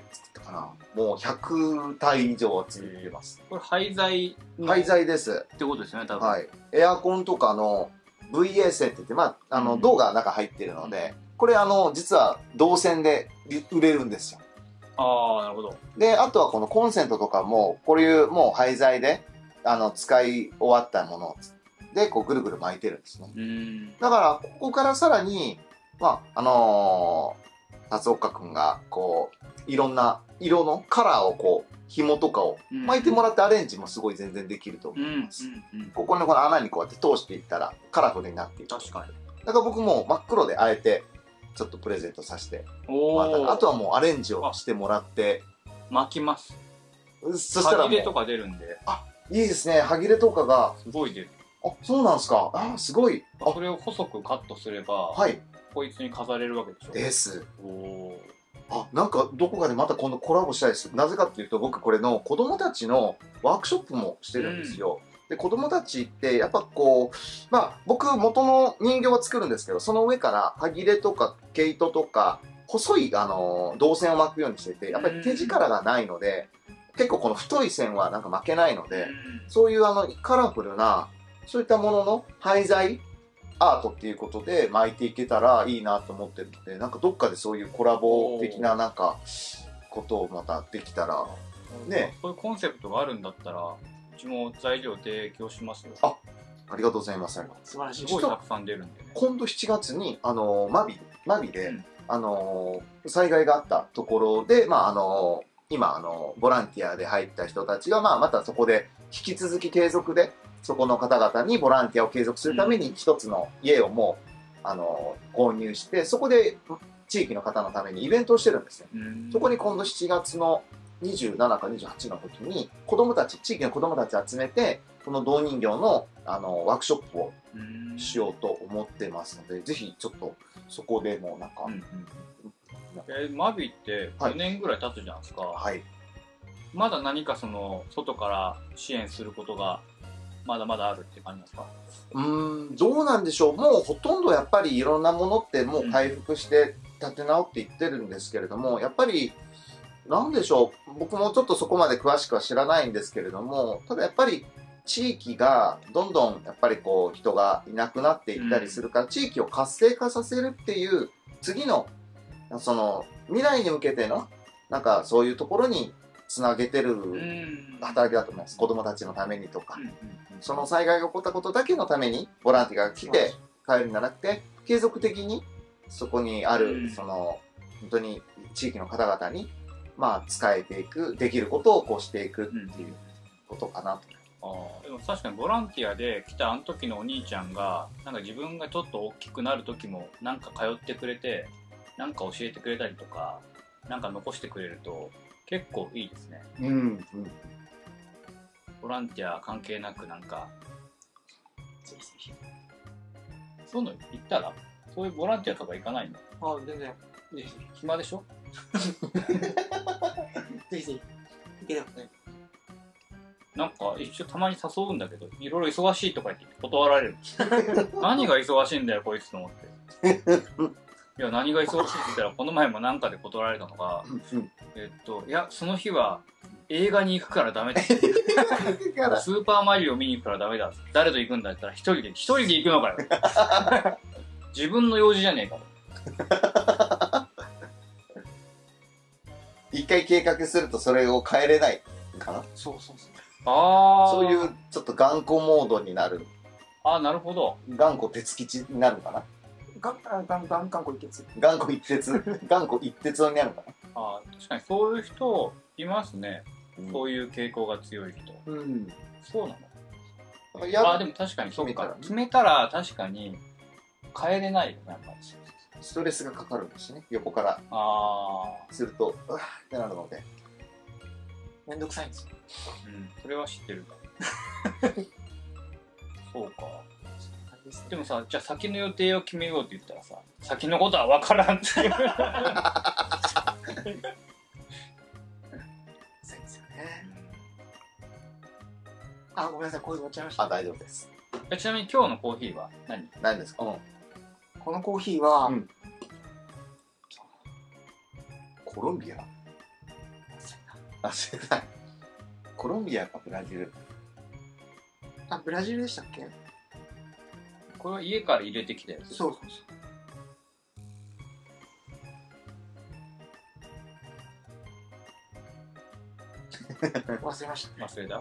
かな、もう100体以上は作ってます。 これ廃材廃材です。 ってことですよね、多分。 はい。エアコンとかの VA 線って言って、まあ、銅が中入ってるので、これ実は銅線で売れるんですよ。 ああ、なるほど。 で、あとはこのコンセントとかも、こういうもう廃材で、使い終わったもので、こうぐるぐる巻いてるんですね。だから、ここからさらに、まあ、達岡くんが、こう、いろんな色のカラーをこう、紐とかを巻いてもらってアレンジもすごい全然できると思います。ここのこの穴にこうやって通していったらカラフルになっていく。 確かに。 だから僕も真っ黒であえて、ちょっとプレゼントさせてもらった。あとはもうアレンジをしてもらって。 巻きます。 そしたらもう。 歯切れとか出るんで。 あ、いいですね。歯切れとかが。 すごい出る。 あ、そうなんですか。あ、すごい。 それを細くカットすれば、 はい。 こいつに飾れるわけでしょ。 です。 おー。 なんかどこかでまた今度コラボしたいです。なぜかっていうと、僕これの子供たちのワークショップもしてるんですよ。で、子供たちってやっぱこう、まあ僕元の人形は作るんですけど、その上から歯切れとか毛糸とか細い銅線を巻くようにしてて、やっぱり手力がないので、結構この太い線はなんか巻けないので、そういうカラフルなそういったものの廃材アートっていうことで巻いていけたらいいなと思ってるので、なんかどっかでそういうコラボ的ななんかことをまたできたらね。 そういうコンセプトがあるんだったら、うちも材料提供しますよ。 ありがとうございます。 素晴らしい。 すごいたくさん出るんでね。 今度7月にマビで、災害があったところで、まあ今ボランティアで入った人たちが、まあまたそこで引き続き継続でそこの方々にボランティアを継続するために一つの家をもう購入して、そこで地域の方のためにイベントをしてるんですね。そこに今度7月の27か28の時に子供たち、地域の子供たち集めて、この銅人形のワークショップをしようと思ってますので、ぜひちょっとそこでもなんか、 マビって4年ぐらい経つじゃないですか。 はい。 まだ何かその外から支援することがまだまだあるって感じですか？ どうなんでしょう。もうほとんどやっぱりいろんなものってもう回復して立て直っていってるんですけれども、やっぱりなんでしょう。僕もちょっとそこまで詳しくは知らないんですけれども、ただやっぱり地域がどんどんやっぱりこう人がいなくなっていったりするから、地域を活性化させるっていう次のその未来に向けてのなんかそういうところにつなげてる働きだと思います。子供たちのためにとか、その災害が起こったことだけのためにボランティアが来て帰るんじゃなくて、継続的にそこにあるその本当に地域の方々にまあ使えていく、できることをこうしていくっていうことかなと。 でも確かにボランティアで来たあの時のお兄ちゃんがなんか自分がちょっと大きくなる時もなんか通ってくれて、なんか教えてくれたりとか、なんか残してくれると結構いいですね。ボランティア関係なくなんかそういうの行ったら、そういうボランティアとか行かないの？ 全然暇でしょ？ ぜひぜひ行ければね。 なんか一応たまに誘うんだけど、いろいろ忙しいとか言って断られる。何が忙しいんだよこいつと思って。いや何が忙しいって言ったら、この前もなんかで断られたのが、いやその日は映画に行くからダメだ。スーパーマリオ見に行くからダメだ。誰と行くんだって言ったら一人で行くのかよ。自分の用事じゃねえか。 一回計画するとそれを変えれないかな。 そうそういうちょっと頑固モードになる。 なるほど。 頑固鉄吉になるかな。 頑固一徹。 頑固一徹になるかな。 確かにそういう人いますね。そういう傾向が強い人。そうなの？でも確かにそうか。決めたら確かに変えれないよね、やっぱり。 ストレスがかかるんですね、横からするとうわーってなるのでめんどくさいんですよ。 それは知ってるか。そうか。でもさ、じゃあ先の予定を決めようって言ったらさ、先のことは分からんっていう。 そうですよね。ごめんなさい、声終わっちゃいました。 大丈夫です。 ちなみに今日のコーヒーは何ですか？ このコーヒーは、 コロンビア。 忘れた。コロンビアかブラジル。 あ、ブラジルでしたっけ？ これは家から入れてきたやつ。 そうそうそう。忘れました。 忘れた。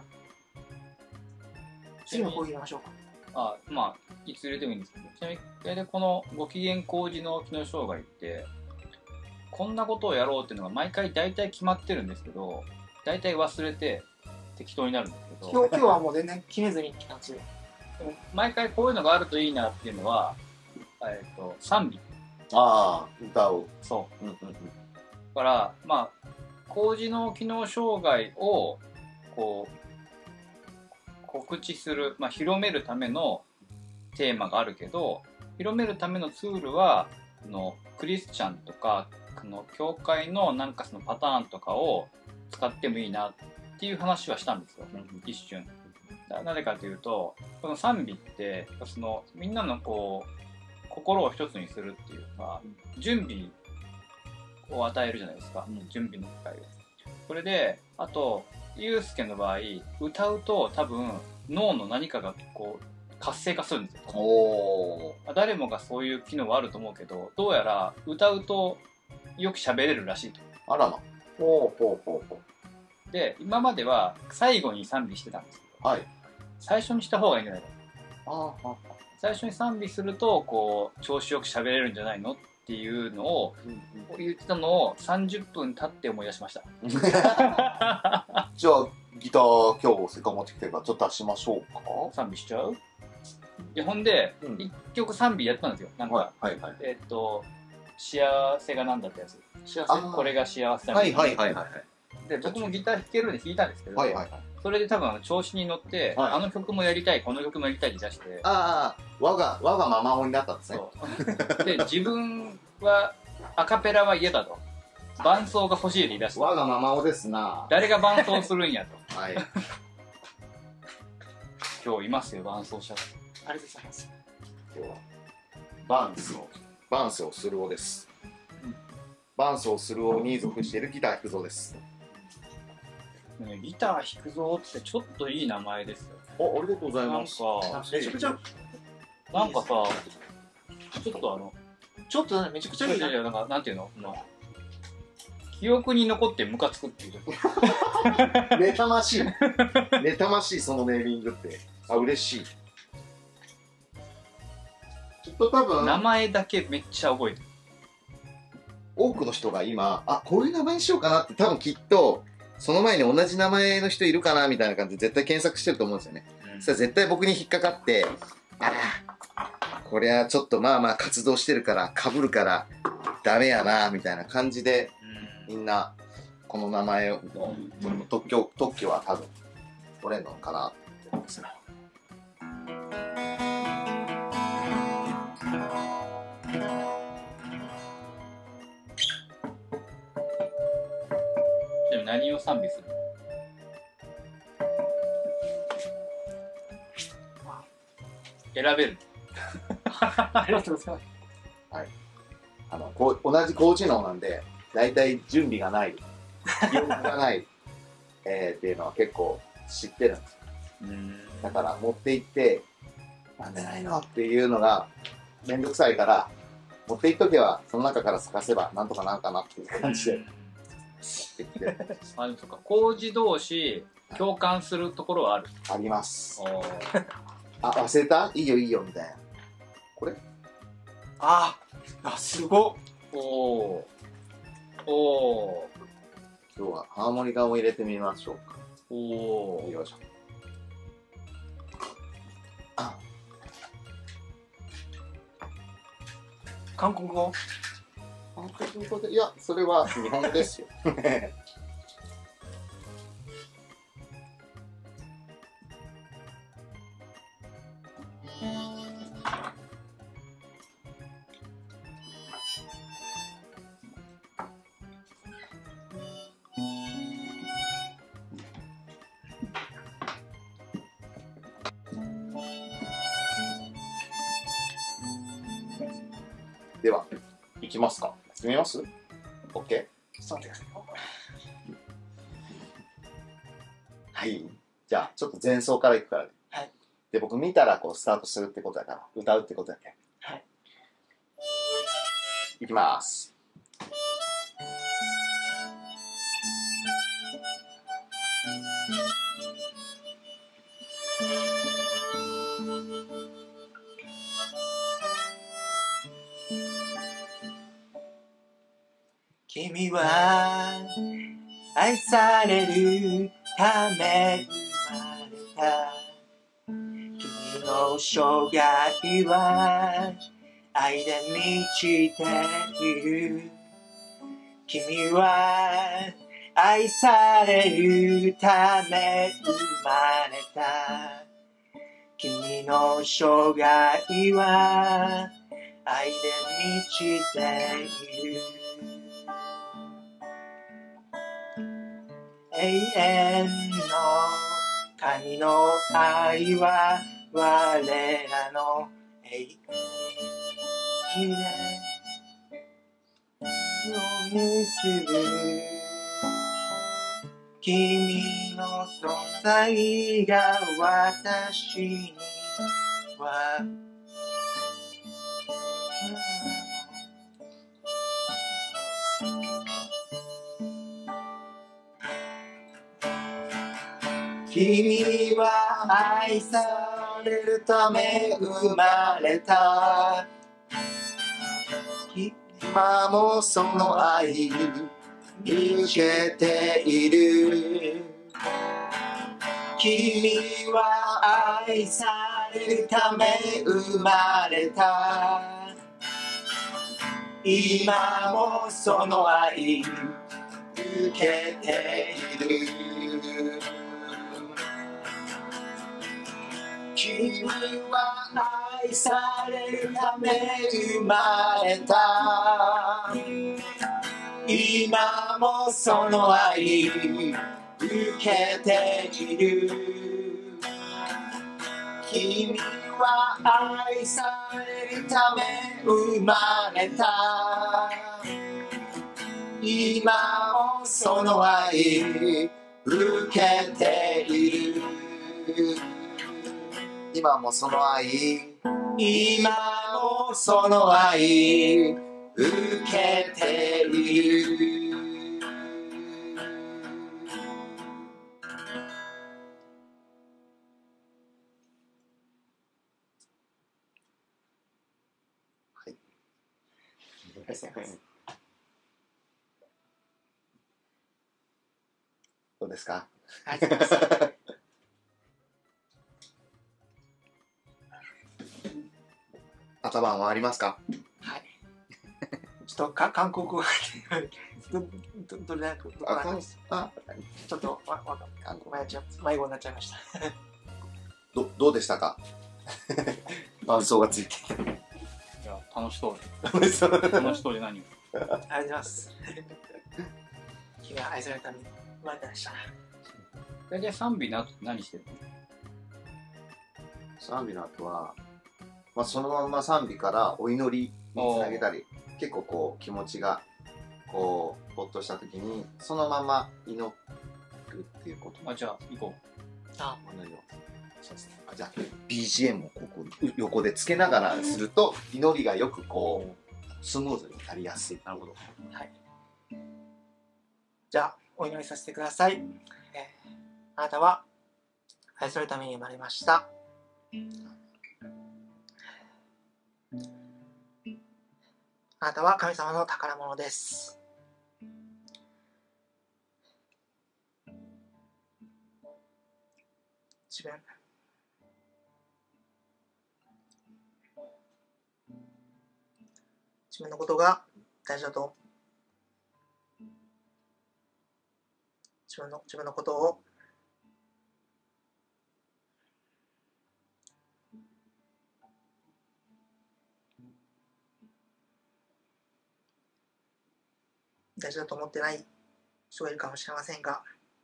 次のコーヒー入れましょうか。 あ、まあいつ入れてもいいんですけど、ちなみに大体このご機嫌麹の機能障害ってこんなことをやろうっていうのが毎回大体決まってるんですけど、大体忘れて適当になるんですけど、 今日はもう全然決めずに来たんですよ。 でも毎回こういうのがあるといいなっていうのは、賛美。 ああ、歌を。 そううんうんうん。 だからまあ麹の機能障害をこう告知する、まあ、広めるためのテーマがあるけど、広めるためのツールはクリスチャンとか教会のなんかそのパターンとかを使ってもいいなっていう話はしたんですよ、一瞬。なぜかというと、この賛美ってみんなのこう心を一つにするっていうか、準備を与えるじゃないですか、準備の機会を。それであとユうスケの場合、歌うと多分脳の何かがこう活性化するんですよ。 おー。 誰もがそういう機能はあると思うけど、どうやら歌うとよく喋れるらしいと。 あらま。ほうほうほうほで、今までは最後に賛美してたんですけど、 う。はい。 最初にした方がいいんじゃないか。 ああ、 最初に賛美するとこう調子よく喋れるんじゃないのっていうのを言ってたのを30分経って思い出しました。 じゃあ、ギター今日せっかく持ってきてるからちょっと出しましょうか。 賛美しちゃう？いや、ほんで、一曲賛美やったんですよ。なんか、 はいはい。 幸せがなんだってやつ。 幸あこれが幸せだはいはいはいはい。 で、僕もギター弾けるんで弾いたんですけど、 はいはいはい。 それで多分調子に乗って、 はいあの曲もやりたい、この曲もやりたいって出して、 ああ、我がまま音になったんですね。 そうで、自分はアカペラは嫌だと。伴奏が欲しいって言い出して、 我がまま音ですな。 誰が伴奏するんやと。 はい。 今日いますよ、伴奏者。 ありがとうございます。 今日はバンスをするおです。バンスをするおに属しているギター弾くぞです。 ね、ギター弾くぞってちょっといい名前ですよ。 お、ありがとうございなんます。 かめちゃくちゃ、 なんかさ、ちょっとちょっとね、めちゃくちゃいいな。 なんかなんていうの、記憶に残ってムカつくっていう時。 妬ましい。妬ましい、そのネーミングって。あ、嬉しい。きっと多分、 名前だけめっちゃ覚えてる。 多くの人が今、あ、こういう名前にしようかなって多分きっと、その前に同じ名前の人いるかなみたいな感じで絶対検索してると思うんですよね。それは絶対僕に引っかかって、あら、これはちょっとまあまあ活動してるから被るからダメやなみたいな感じでみんなこの名前を特許は多分取れんのかなって思うんですね。 でも何を賛美するの？選べる。 ありがとうございます。 同じ高知能なんで大体準備がない記憶がない、っていうのは結構知ってるんですよ。だから持って行ってなんでないのっていうのがめんどくさいから持って行っとけばその中から探せばなんとかなんかなっていう感じで持ってきてあ、でもそうか、工事同士共感するところはある。 あります。 おーあ、忘れた？いいよいいよみたいな。これあすごっ。 おーお今日はハーモニカを入れてみましょうか。 ーおーよいしょ。 韓国語？ いや、それは日本語ですよ。では、いきますか。やってみます？ OK？ ちょっと待ってくださいよ。 はいいい？じゃあちょっと前奏からいくからね。 はい。 で僕見たらこうスタートするってことだから歌うってことだね。 はい。 いきます。 君は愛されるため生まれた。君の生涯は愛で満ちている。君は愛されるため生まれた。君の生涯は愛で満ちている。永遠の神の愛は我らの永遠で結ぶ。君の存在が私には君は愛されるため生まれた。今もその愛受けている。君は愛されるため生まれた。今もその愛受けている。君は愛されるため生まれた。今もその愛受けている。君は愛されるため生まれた。今もその愛受けている。 今もその愛、 今もその愛受けている。 はい。どうですか？ ありがとうございます。 頭はありますか？ はい。ちょっと韓国語がどれだけちょっと迷子になっちゃいました。 どうでしたか？伴奏がついて。 いや、楽しそう楽しそう。 で。楽しそうで何？ ありがとうございます。君は愛されるために生まれてました。 大体賛美の後何してるの？ 賛美の後は、まあ、そのまま賛美からお祈りにつなげたり、結構こう気持ちがこうほっとした時にそのまま祈るっていうこと。 あ、じゃあ行こあ、 お祈りを。そうですね。じゃあ BGM をここ横でつけながらすると祈りがよくこうスムーズになりやすい。 なるほど。 はい。じゃあお祈りさせてください。あなたは愛されるために生まれました。あなたは神様の宝物です。自分のことが大事だと、自分のことを大事だと思ってない人がいるかもしれませんが、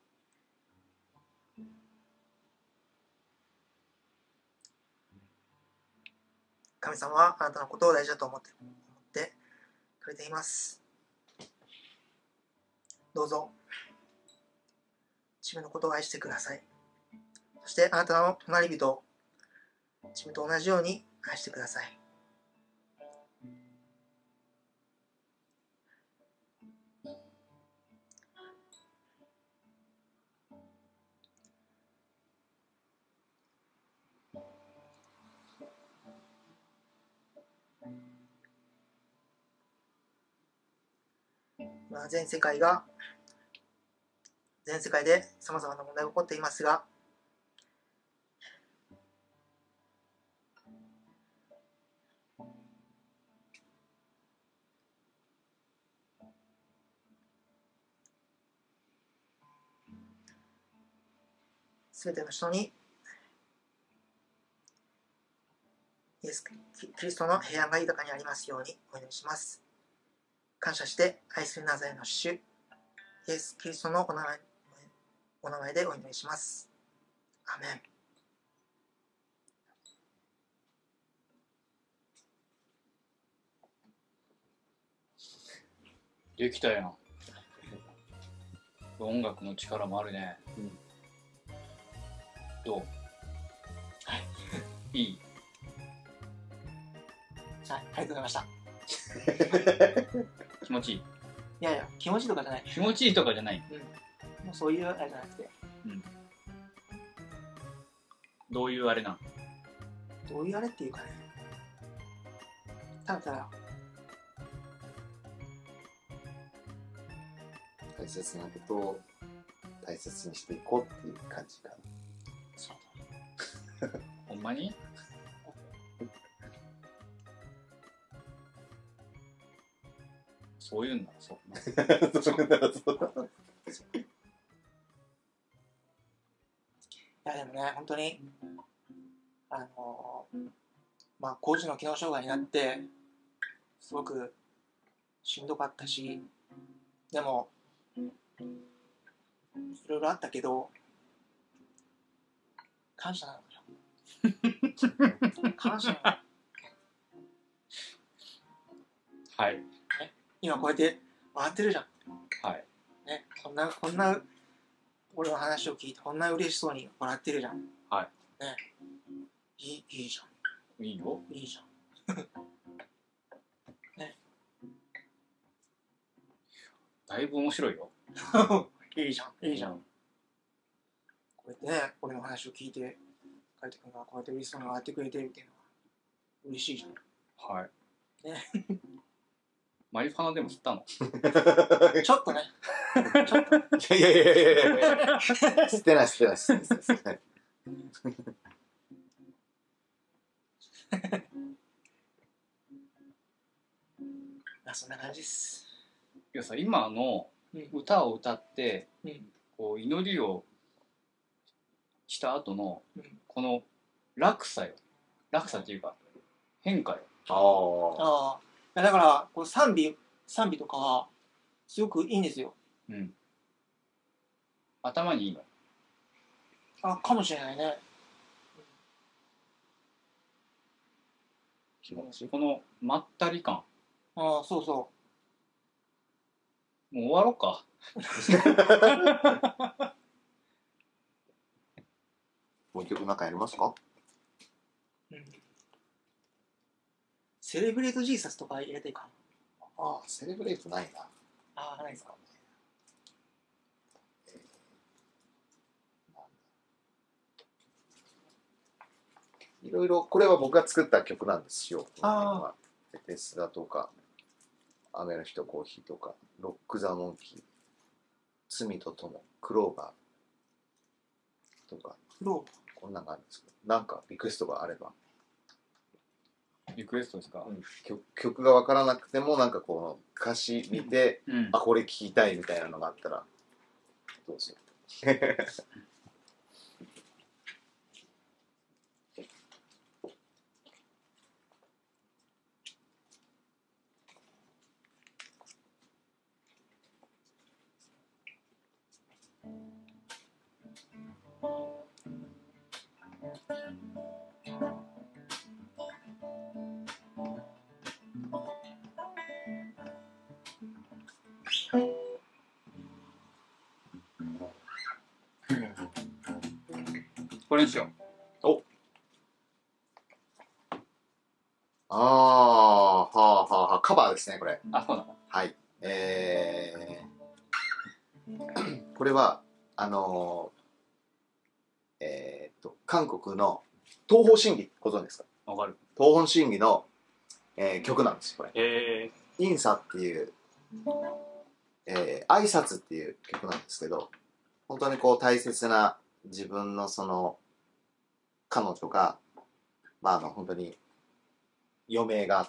神様はあなたのことを大事だと思ってくれています。どうぞ自分のことを愛してください。そしてあなたの隣人を自分と同じように愛してください。全世界でさまざまな問題が起こっていますが、すべての人にイエス・キリストの平安が豊かにありますようにお祈りします。感謝して愛するナザレの主イエス・キリストのお名前でお祈りします。アメン。 できたやん。音楽の力もあるね。どう？いい。 はい、ありがとうございました。 気持ちいい。 いやいや、気持ちいいとかじゃない。 気持ちいいとかじゃない。 もうそういうあれじゃなくて。 どういうあれなん？ どういうあれっていうかね。ただただ。 大切なことを大切にしていこうっていう感じかな。 そうだ。 ほんまに？そういうんならそう。 そうならそうだ。 いやでもね、本当に高次の機能障害になってすごくしんどかったし、でもいろいろあったけど感謝なのよ。感謝なのよ。 はい。 今こうやって笑ってるじゃん。 はい。 ね、こんな俺の話を聞いてこんな嬉しそうに笑ってるじゃん。 はい。 ね、いいじゃん。 いいよ。 いいじゃん。ね。 だいぶ面白いよ。 いいじゃん。いいじゃん。こうやってね、俺の話を聞いて、カイト君がこうやって嬉しそうに笑ってくれてるっていうのは嬉しいじゃん。 はい。 ね。 マリファナでも吸ったの？ ちょっとね。ちょっと。 いや捨てない。 そんな感じです。 いやさ、今の歌を歌って、こう祈りをした後のこの落差よ。落差っていうか変化よ。 ああ。だからこう賛美とかはすごくいいんですよ。 頭にいいの？ かもしれないね。 気持ちいい。このまったり感。 そうそもう終わろうか。 もう一曲なんかやりますか？ セレブレートジーサスとか入れていいかな。 セレブレートないな。 ないですか。 いろいろこれは僕が作った曲なんですよ。ベテスダとか雨の日とコーヒーとかロック・ザ・モンキー、罪と友、クローバーとかこんなんがあるんですけど、なんかリクエストがあれば。 リクエストですか？ 曲が分からなくてもなんかこの歌詞見て、これ聴きたいみたいなのがあったらどうぞ。 これにしよああ、はあはあはあ、カバーですね、これ。 う。あ、そうなの。 はい。これは、韓国の東方神起、ご存知ですか？ わかる。 東方神起の、曲なんですよ、これ。 イインサっていう、挨拶っていう曲なんですけど、本当にこう大切な自分のその、彼女が、まあ本当に余命があって、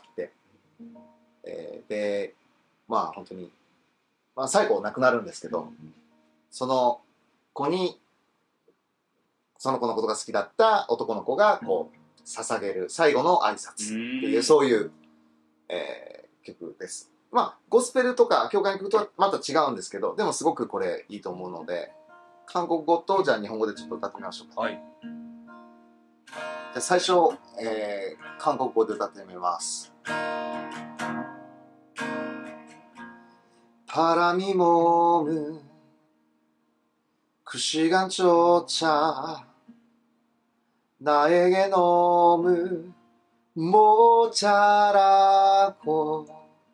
で、まあ本当に、まあ最後亡くなるんですけど、その子に、その子のことが好きだった男の子がこう捧げる最後の挨拶っていう、そういう、曲です。まあゴスペルとか教会の曲とはまた違うんですけど、でもすごくこれいいと思うので、韓国語とじゃあ日本語でちょっと歌ってみましょうか。 はい。 じゃあ最初、韓国語で歌ってみます。바람이 몸은 그 시간조차 나에게 너무 모자라고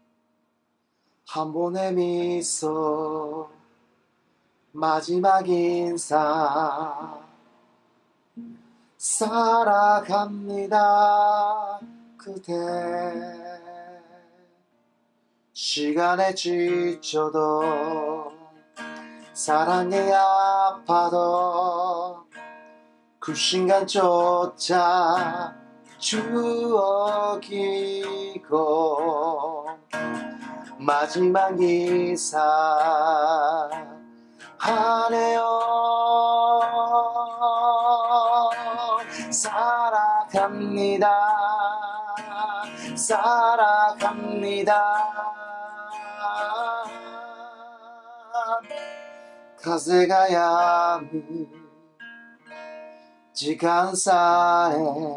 한 번의 미소 마지막 인사 살아갑니다 그대 시간에 지쳐도 사랑에 아파도 그 순간조차 추억이고 마지막 인사 하네요 살아갑니다 살아갑니다風が止む時間さえ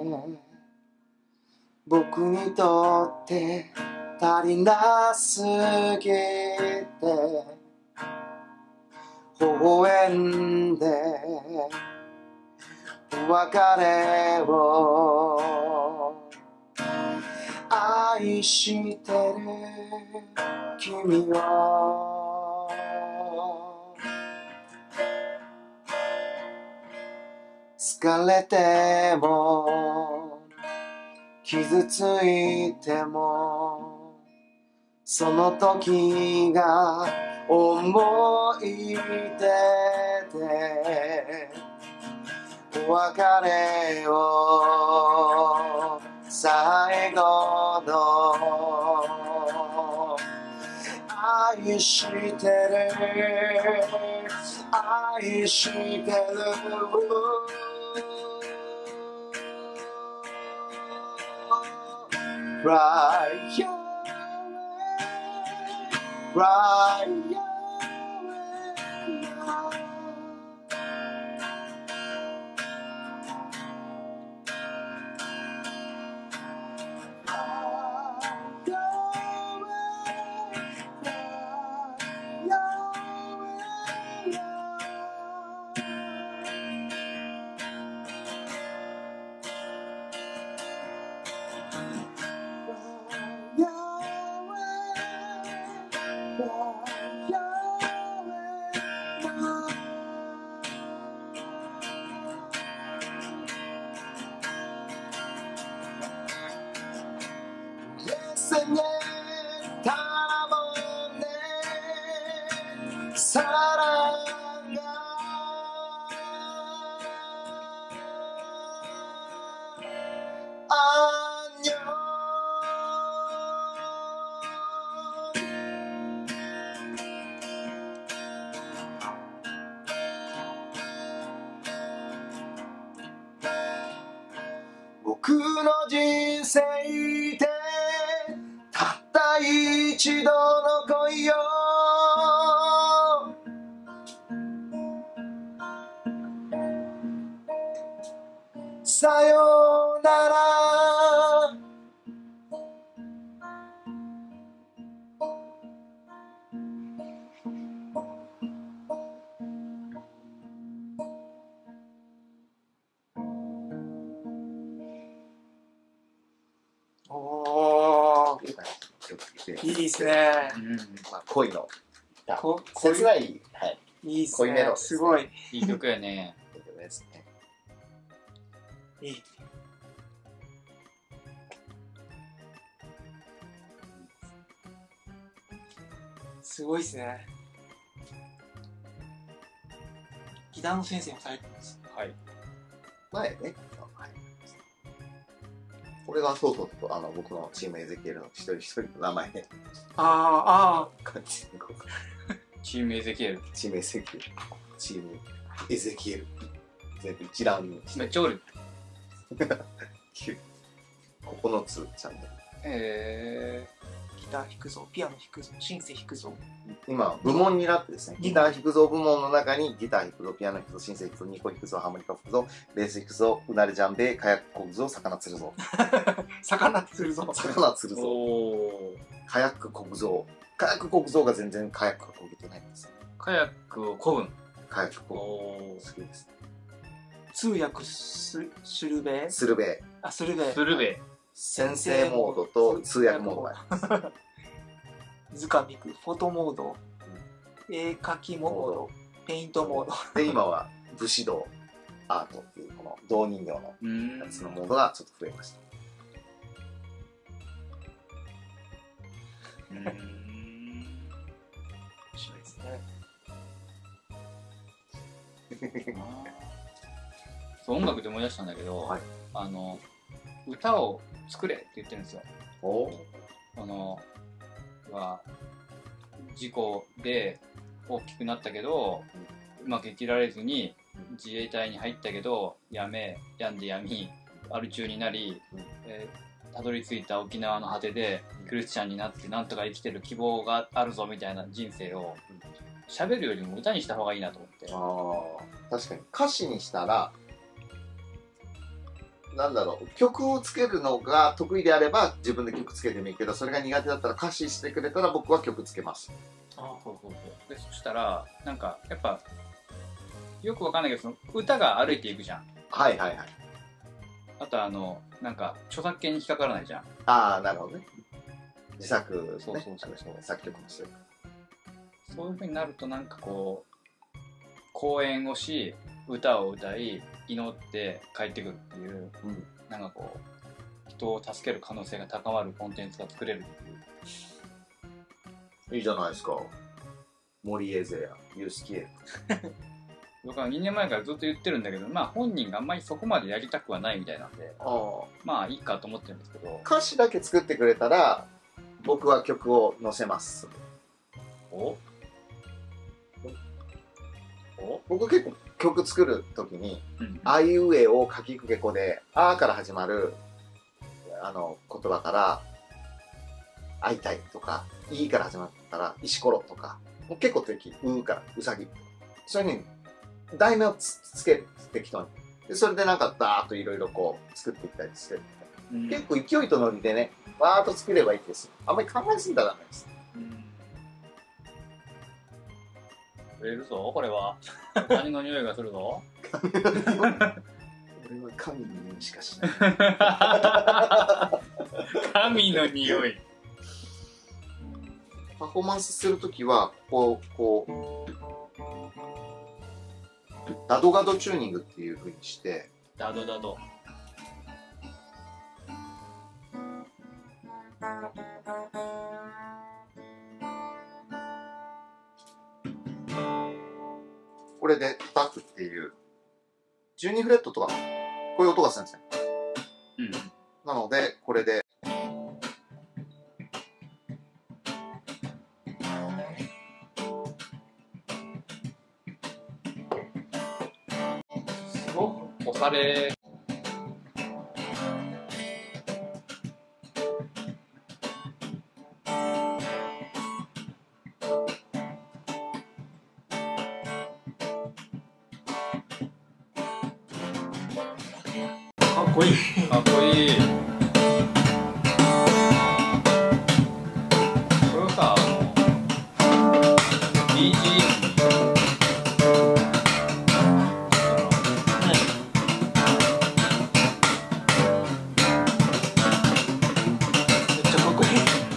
僕にとって足りなすぎて微笑んで別れを愛してる君を疲れても傷ついてもその時が思い出でお別れを最後の愛してる愛してるCry your way, cry your僕の人生でたった一度の恋よさよならいう感じの曲で、 いいですね。 まあ、恋のこ切ない、はい、 いいですね恋メロですねすごいいい曲やね。 曲ですね。 いい。すごいですね。ギターの先生もされてるんです。 はい。 前ね、はい、これがそう僕のチームエゼキエルの一人一人の名前ね、 あ感じでこうチームエゼキエル。 チームエゼキエル、チームエゼキエル、全部一覧にしてめっちゃおる。 9つチャンネル。 ギター弾くぞ、ピアノ弾くぞ、シンセ弾くぞ。 今部門になってですね、ギター弾くぞ部門の中にギター弾くぞ、ピアノ弾くぞ、シンセ弾くぞ、ニコ弾くぞ、ハーモニカ吹くぞ、ベース弾くぞ、うなれジャンベ、カヤックこぐぞ、魚釣るぞ、 魚釣るぞ。 魚釣るぞ、 おカヤックこぐぞ、カヤックこぐぞが全然カヤックがこげてないんですよ。 カヤックをこぐん。 カヤックこおぐ好きです。 通訳するべスルベ、 するべスルベ。 先生モードと通訳モードがあります。 図鑑ミク、フォトモード、絵描きモード、ペイントモード。 で、今は武士道アートっていうこの銅人形のやつのモードがちょっと増えました。 面白いですね。 そう、音楽で思い出したんだけど、 はい、 歌を作れって言ってるんですよ。 お事故で大きくなったけど、うまく生きられずに自衛隊に入ったけど病んで病みアル中になり、たどり着いた沖縄の果てでクリスチャンになってなんとか生きてる希望があるぞみたいな人生を喋るよりも歌にした方がいいなと思って。 確かに歌詞にしたら、なんだろう、曲をつけるのが得意であれば自分で曲つけてもいいけど、それが苦手だったら歌詞してくれたら僕は曲つけます。 でそしたらなんかやっぱよくわかんないけど、その歌が歩いていくじゃん。 はいはいはい。 あとなんか著作権に引っかからないじゃん。 ああ、なるほどね。自作、ね、 そう作曲もしてる。 そういう風になるとなんかこう講演をし歌を歌い祈って帰ってくるっていう、なんかこう人を助ける可能性が高まるコンテンツが作れるっていう。 いいじゃないですか。モリエゼやユースキエル。 僕は2年前からずっと言ってるんだけど、まあ本人があんまりそこまでやりたくはないみたいなんで、まあいいかと思ってるんですけど。 歌詞だけ作ってくれたら僕は曲を載せます。僕結構曲作るときに、あいうえをかきくけこで、あーから始まる言葉から会いたいとか、いから始まったら石ころとか、もう結構うからうさぎ、それに題名をつける、適当に。でそれでなんかダーッといろいろこう作っていったりしてる。結構勢いとノリでね、わーっと作ればいいです。あんまり考えすぎたらダメです。 売れるぞこれは。何の匂いがするぞ。 俺は神の匂いしかしない。 神の匂い。 パフォーマンスするときはこうダドガドチューニングっていう風にして、 ダドダド。 これで叩くっていう12フレットとかこういう音がするんですね。なのでこれで押され。 かっこいい。 かっこいい。これをさ、BGM めっちゃかっこいい。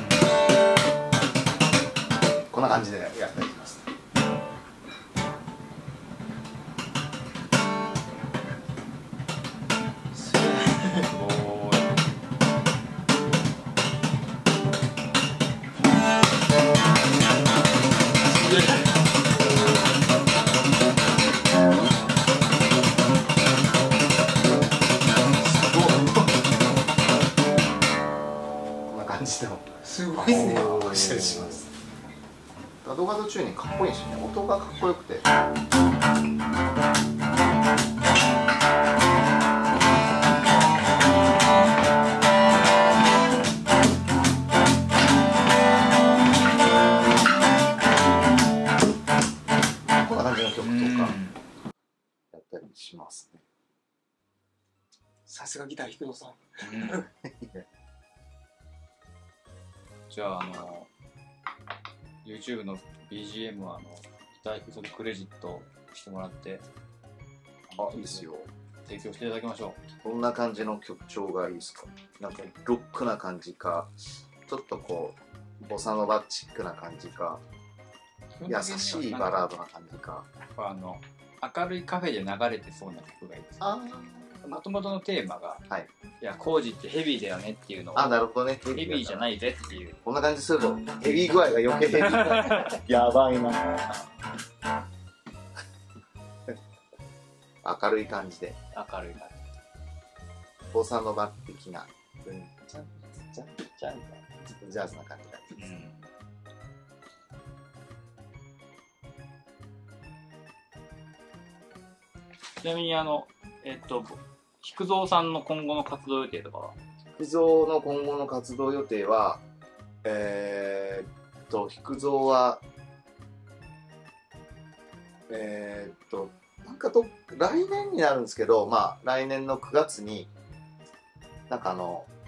ドチューニングかっこいいんですよね。音がかっこよくて。こんな感じの曲とかやったりしますね。 さすがギター弾くぞさん。 じゃあYouTube の BGM はギター弾くぞでクレジットしてもらって、 いいですよ。 提供していただきましょどんな感じの曲調がいいですか？なんかロックな感じか、ちょっとこうボサノバチックな感じか、 う。 優しいバラードな感じか。 明るいカフェで流れてそうな曲がいいです。もともとのテーマが、 はい、 いや、コージってヘビーだよねっていうのを、 なるほどね。 ヘビーじゃないぜっていう。 こんな感じすると、ヘビー具合が余計ヘビー。やばいな。明るい感じで。 明るい感じ。 ボサノバ的な、ジャンジャンジャンみたいな、ちょっとジャズな感じがいいですね。 ちなみに菊蔵さんの今後の活動予定とかは？ 菊蔵の今後の活動予定は、菊蔵は、なんか来年になるんですけど、来年の9月に、なんか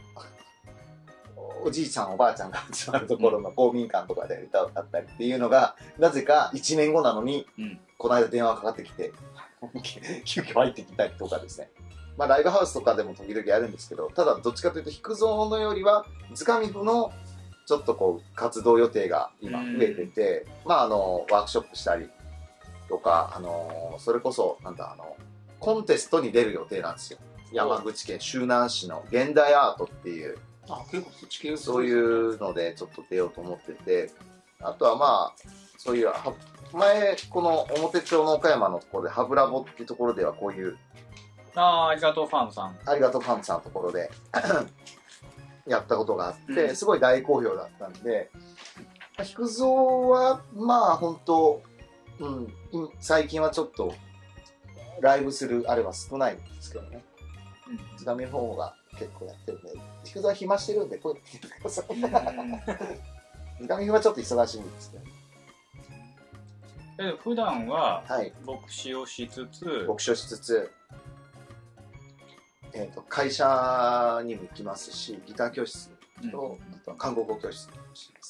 おじいちゃんおばあちゃんが集まるところの公民館とかで歌を歌ったりっていうのが、なぜか1年後なのに、この間電話かかってきて、急遽入ってきたりとかですね。ライブハウスとかでも時々やるんですけど、ただどっちかというと、菊蔵のよりは、図上府のちょっとこう、活動予定が今増えてて、ワークショップしたりとか、それこそ、コンテストに出る予定なんですよ。山口県周南市の現代アートっていう、 結構そっち系そういうのでちょっと出ようと思ってて、あとはそういう、前、この表町の岡山のところで、ハブラボっていうところではこういう、 ありがとうファームさん。 ありがとうファームさんのところでやったことがあって、すごい大好評だったんで、菊蔵は、本当、最近はちょっと、ライブするあれは少ないんですけどね。津上の方が結構やってるんで、菊蔵は暇してるんで、こうやって言ってください。津上はちょっと忙しいんですけど。 普段ははい牧師をしつつ、 牧師をしつつ、会社にも行きますし、ギター教室と、あとは韓国語教室もします。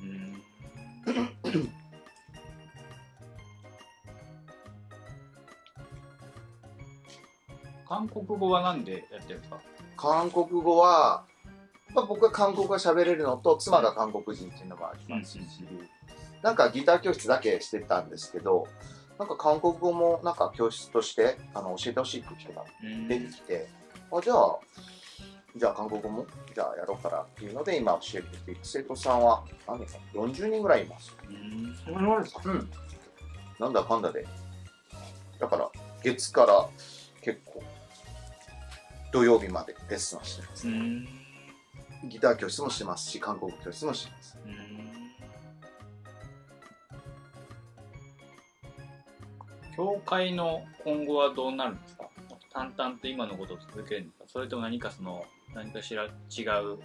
韓国語はなんでやってるんですか？ 韓国語は、僕は韓国語が喋れるのと、妻が韓国人っていうのもありますし、なんかギター教室だけしてたんですけど、なんか韓国語もなんか教室として教えてほしいっていう人が出てきて、じゃあ韓国語もじゃあやろうからっていうので今教えてて、生徒さんは何か40人ぐらいいます。 そんなにあるんですか？ なんだかんだで。だから月から結構土曜日までレッスンをしてます。ギター教室もしてますし、韓国教室もしてます。 教会の今後はどうなるんですか？淡々と今のことを続けるんですか？それとも何かしら違う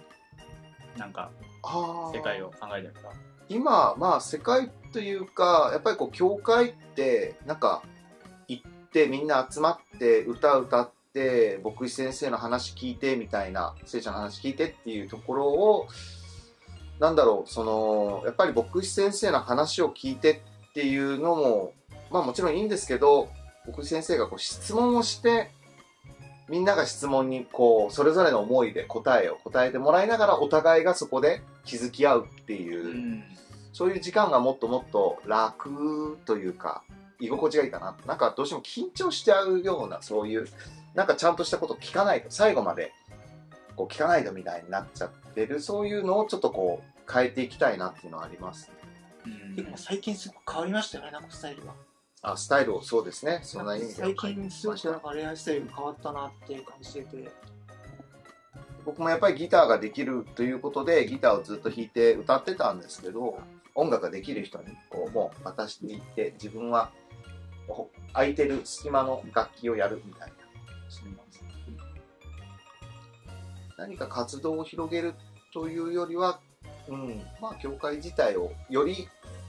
世界を考えてるんですか？ 今世界というか、やっぱりこう教会ってなんか行ってみんな集まって歌って牧師先生の話聞いてみたいな、聖書の話聞いてっていうところをやっぱり牧師先生の話を聞いてっていうのももちろんいいんですけど、牧師先生がこう質問をしてみんなが質問にそれぞれの思いで答えてもらいながら、お互いがそこで気づき合うっていう、そういう時間がもっともっと楽というか居心地がいいかな。なんかどうしても緊張しちゃうような、そういうなんかちゃんとしたこと聞かないと、最後まで聞かないとみたいになっちゃってる、そういうのをちょっと変えていきたいなっていうのはありますね。 結構最近すごく変わりましたよね、なんかスタイルが。 スタイルを、そうですね。そんな意味で最近すごくなんか恋愛スタイルが変わったなっていう感じでて、 僕もやっぱりギターができるということでギターをずっと弾いて歌ってたんですけど、 音楽ができる人にこうもう渡していって自分は空いてる隙間の楽器をやるみたいな。何か活動を広げるというよりは、まあ教会自体をより、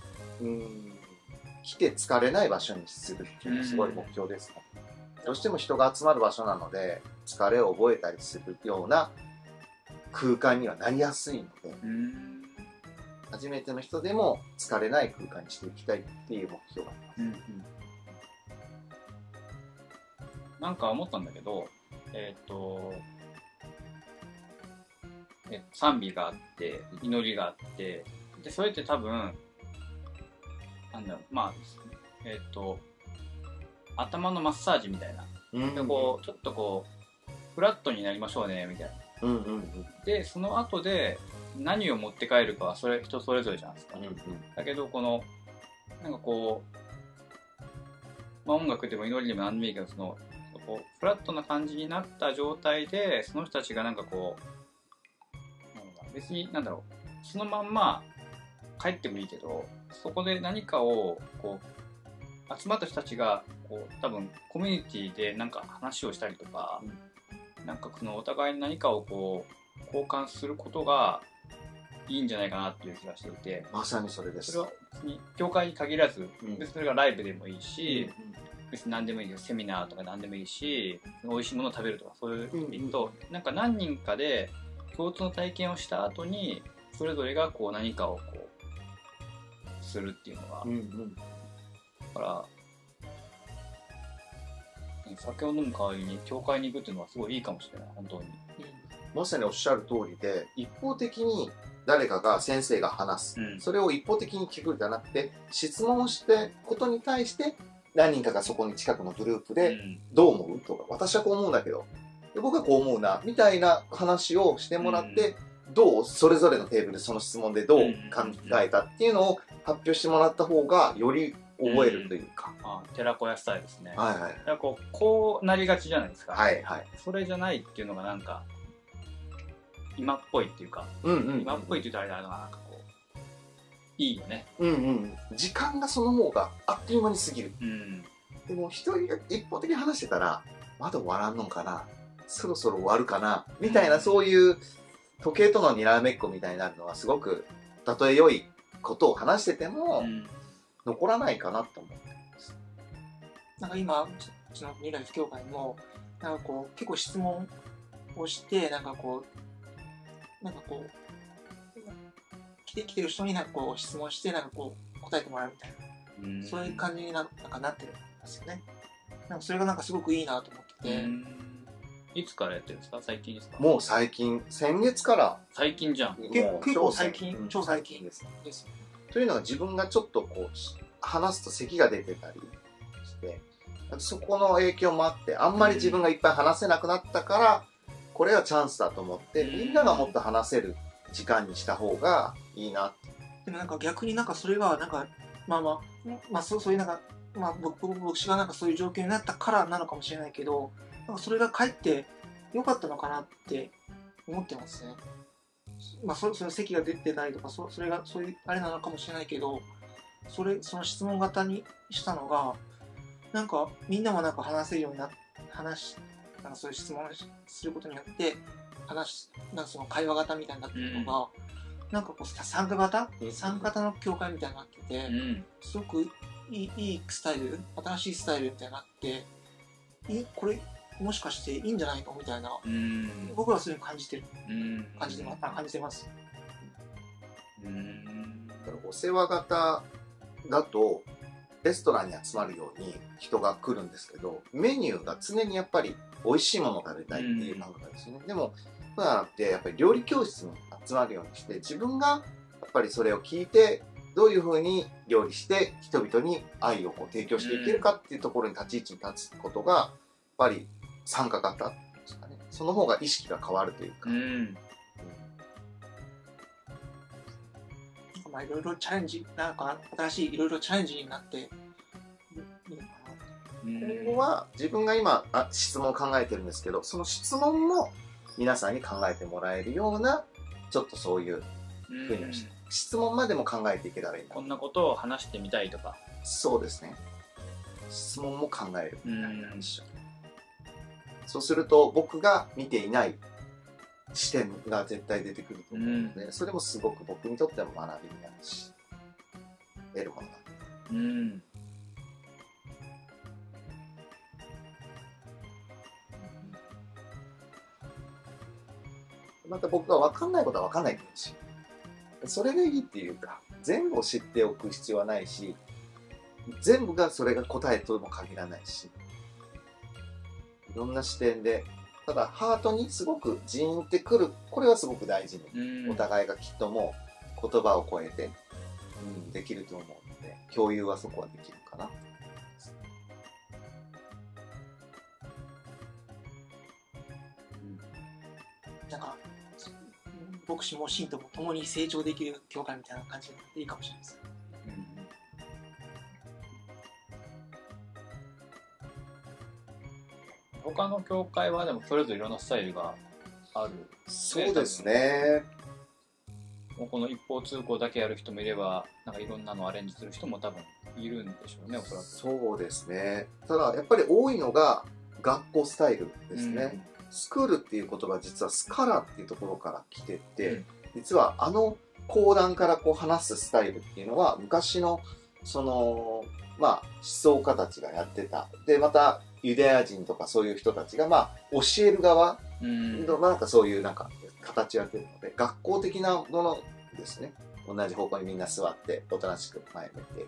来て疲れない場所にするっていうのがすごい目標ですね。どうしても人が集まる場所なので疲れを覚えたりするような空間にはなりやすいので、初めての人でも疲れない空間にしていきたいっていう目標があります。 なんか思ったんだけど、賛美があって祈りがあってでそれって多分なんだろうまあ頭のマッサージみたいな、でこうちょっとこうフラットになりましょうねみたいな、でその後で何を持って帰るかはそれ人それぞれじゃないですか、だけどこのなんかこう、まあ、音楽でも祈りでも何でもいいけどこうフラットな感じになった状態でその人たちがなんかこう別になんだろうそのまんま帰ってもいいけどそこで何かをこう集まった人たちがこう多分コミュニティでなんか話をしたりとか、なんかそのお互いに何かをこう交換することがいいんじゃないかなっていう気がしていて、 まさにそれです。 それは別に教会に限らず、別にそれがライブでもいいし、別に何でもいいけどセミナーとか何でもいいし美味しいものを食べるとかそういう意味と、なんか何人かで共通の体験をした後にそれぞれがこう何かをこうするっていうのが、だから酒を飲む代わりに教会に行くっていうのはすごいいいかもしれない本当に、 まさにおっしゃる通りで一方的に誰かが先生が話す、それを一方的に聞くんじゃなくて質問をしてことに対して何人かがそこに近くのグループでどう思うとか、私はこう思うんだけど僕はこう思うなみたいな話をしてもらって、どうそれぞれのテーブルでその質問でどう考えたっていうのを発表してもらった方がより覚えるというか、 寺子屋スタイルですね。 はいはい。 だからこうなりがちじゃないですか。 はいはい。 それじゃないっていうのがなんか今っぽいっていうか、今っぽいって言うとあれだな、なんかこういいよね。 時間がその方があっという間に過ぎる。でも一人が一方的に話してたらまだ終わらんのかな、そろそろ終わるかなみたいな、そういう時計とのにらめっこみたいになるのはすごくたとえ良いことを話してても、残らないかなと思ってます。 なんか今うちの未来協会もなんかこう結構質問をしてなんかこう来てる人になんかこう質問してなんかこう答えてもらうみたいな、そういう感じになんかなってるんですよね。なんかそれがなんかすごくいいなと思ってて。 いつからやってるんですか？最近ですか？ もう最近、先月から。 最近じゃん。 結構最近、超最近です。 というのは自分がちょっとこう話すと咳が出てたりしてそこの影響もあってあんまり自分がいっぱい話せなくなったからこれはチャンスだと思ってみんながもっと話せる時間にした方がいいなって。 でもなんか逆になんかそれがなんかそういうなんか僕がなんかそういう状況になったからなのかもしれないけど、なんかそれがかえって良かったのかなって思ってますね。その席が出てたりとかそれがそういうあれなのかもしれないけど、その質問型にしたのがなんかみんなもなんか話せるようになんかそういう質問をすることによってなんかその会話型みたいになってるのが、なんかこう参加型の教会みたいになってて、すごくいいスタイル、新しいスタイルみたいになって、これもしかしていいんじゃないのみたいな、僕はそういうの感じてます。 お世話型だとレストランに集まるように人が来るんですけど、メニューが常にやっぱり美味しいものを食べたいっていう考えですね。でもそうじゃなくてやっぱり料理教室に集まるようにして、自分がやっぱりそれを聞いてどういうふうに料理して人々に愛をこう提供していけるかっていうところに立ち位置に立つことがやっぱり参加型ですかね。その方が意識が変わるというか。 いろいろチャレンジ、なんか新しいいろいろチャレンジになっていいのかな。 今後は自分が今質問を考えてるんですけど、その質問も皆さんに考えてもらえるようなちょっとそういうふうにして質問までも考えていけたらいいな。 こんなことを話してみたいとか。 そうですね。質問も考えるみたいな一緒に。そうすると僕が見ていない視点が絶対出てくると思うので、それもすごく僕にとっても学びになるし、得るものだ。また僕が分かんないことは分かんないけどし、それでいいっていうか、全部を知っておく必要はないし、全部がそれが答えとも限らないし、いろんな視点で、ただハートにすごくジーンってくる、これはすごく大事に、お互いがきっともう言葉を超えて、できると思うので、共有はそこはできるかな。 なんか牧師も信徒も共に成長できる教会みたいな感じでいいかもしれないです。 他の教会はでもそれぞれいろんなスタイルがある。 そうですね。 もうこの一方通行だけやる人もいれば、なんかいろんなのをアレンジする人も多分いるんでしょうね、おそらく。 そうですね。ただやっぱり多いのが学校スタイルですね。スクールっていう言葉は実はスカラっていうところから来てて、実は講談からこう話すスタイルっていうのは昔のその思想家たちがやってた。でまたユダヤ人とかそういう人たちが教える側のなんかそういうなんか形をやってるので、学校的なものですね。同じ方向にみんな座っておとなしく前向いて、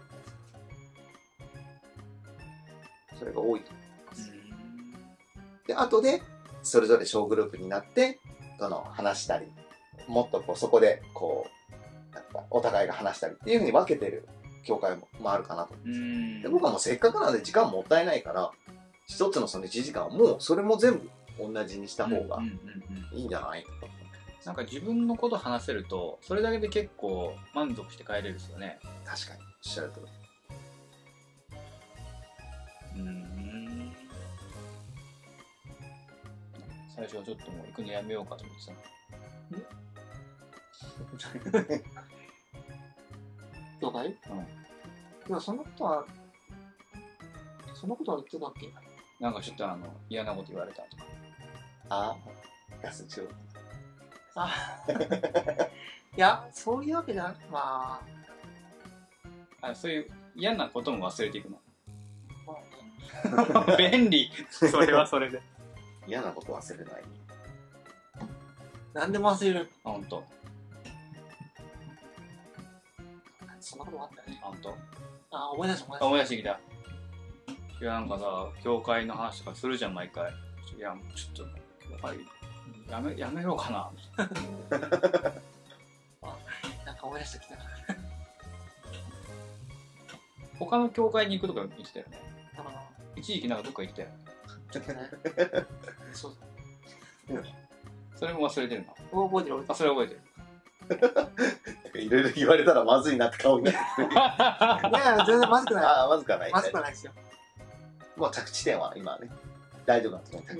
それが多いと思います。で後でそれぞれ小グループになって話したり、もっとこうそこでこうなんかお互いが話したりっていうふうに分けてる教会もあるかなと思います。で僕はもうせっかくなので時間もったいないから、一つのその1時間をもうそれも全部同じにした方がいいんじゃないとか。 なんか自分のこと話せるとそれだけで結構満足して帰れるんですよね。 確かにおっしゃるとおり。 最初はちょっともう行くのやめようかと思ってた。 教会？いやそんなことは言ってたっけ？ なんかちょっと嫌なこと言われたとか。 ガス中。 いやそういうわけじゃそういう嫌なことも忘れていくの。便利。それはそれで。 嫌なこと忘れない。 何でも忘れる。 本当。 そんなこともあったね。 本当。 思い出してきた。いやなんかさ、教会の話とかするじゃん毎回。いやちょっと教会やめようかな。 なんか思い出してきた。 他の教会に行くとか言ってたよね。一時期なんかどっか行ったよ。 そうそれも忘れてるな。 覚えてる。 それ覚えてる。 いろいろ言われたらまずいなって顔になってくる。いや全然まずくない。 まずくはない。 まずくはないですよ。 もう着地点は今ね大丈夫なんですね。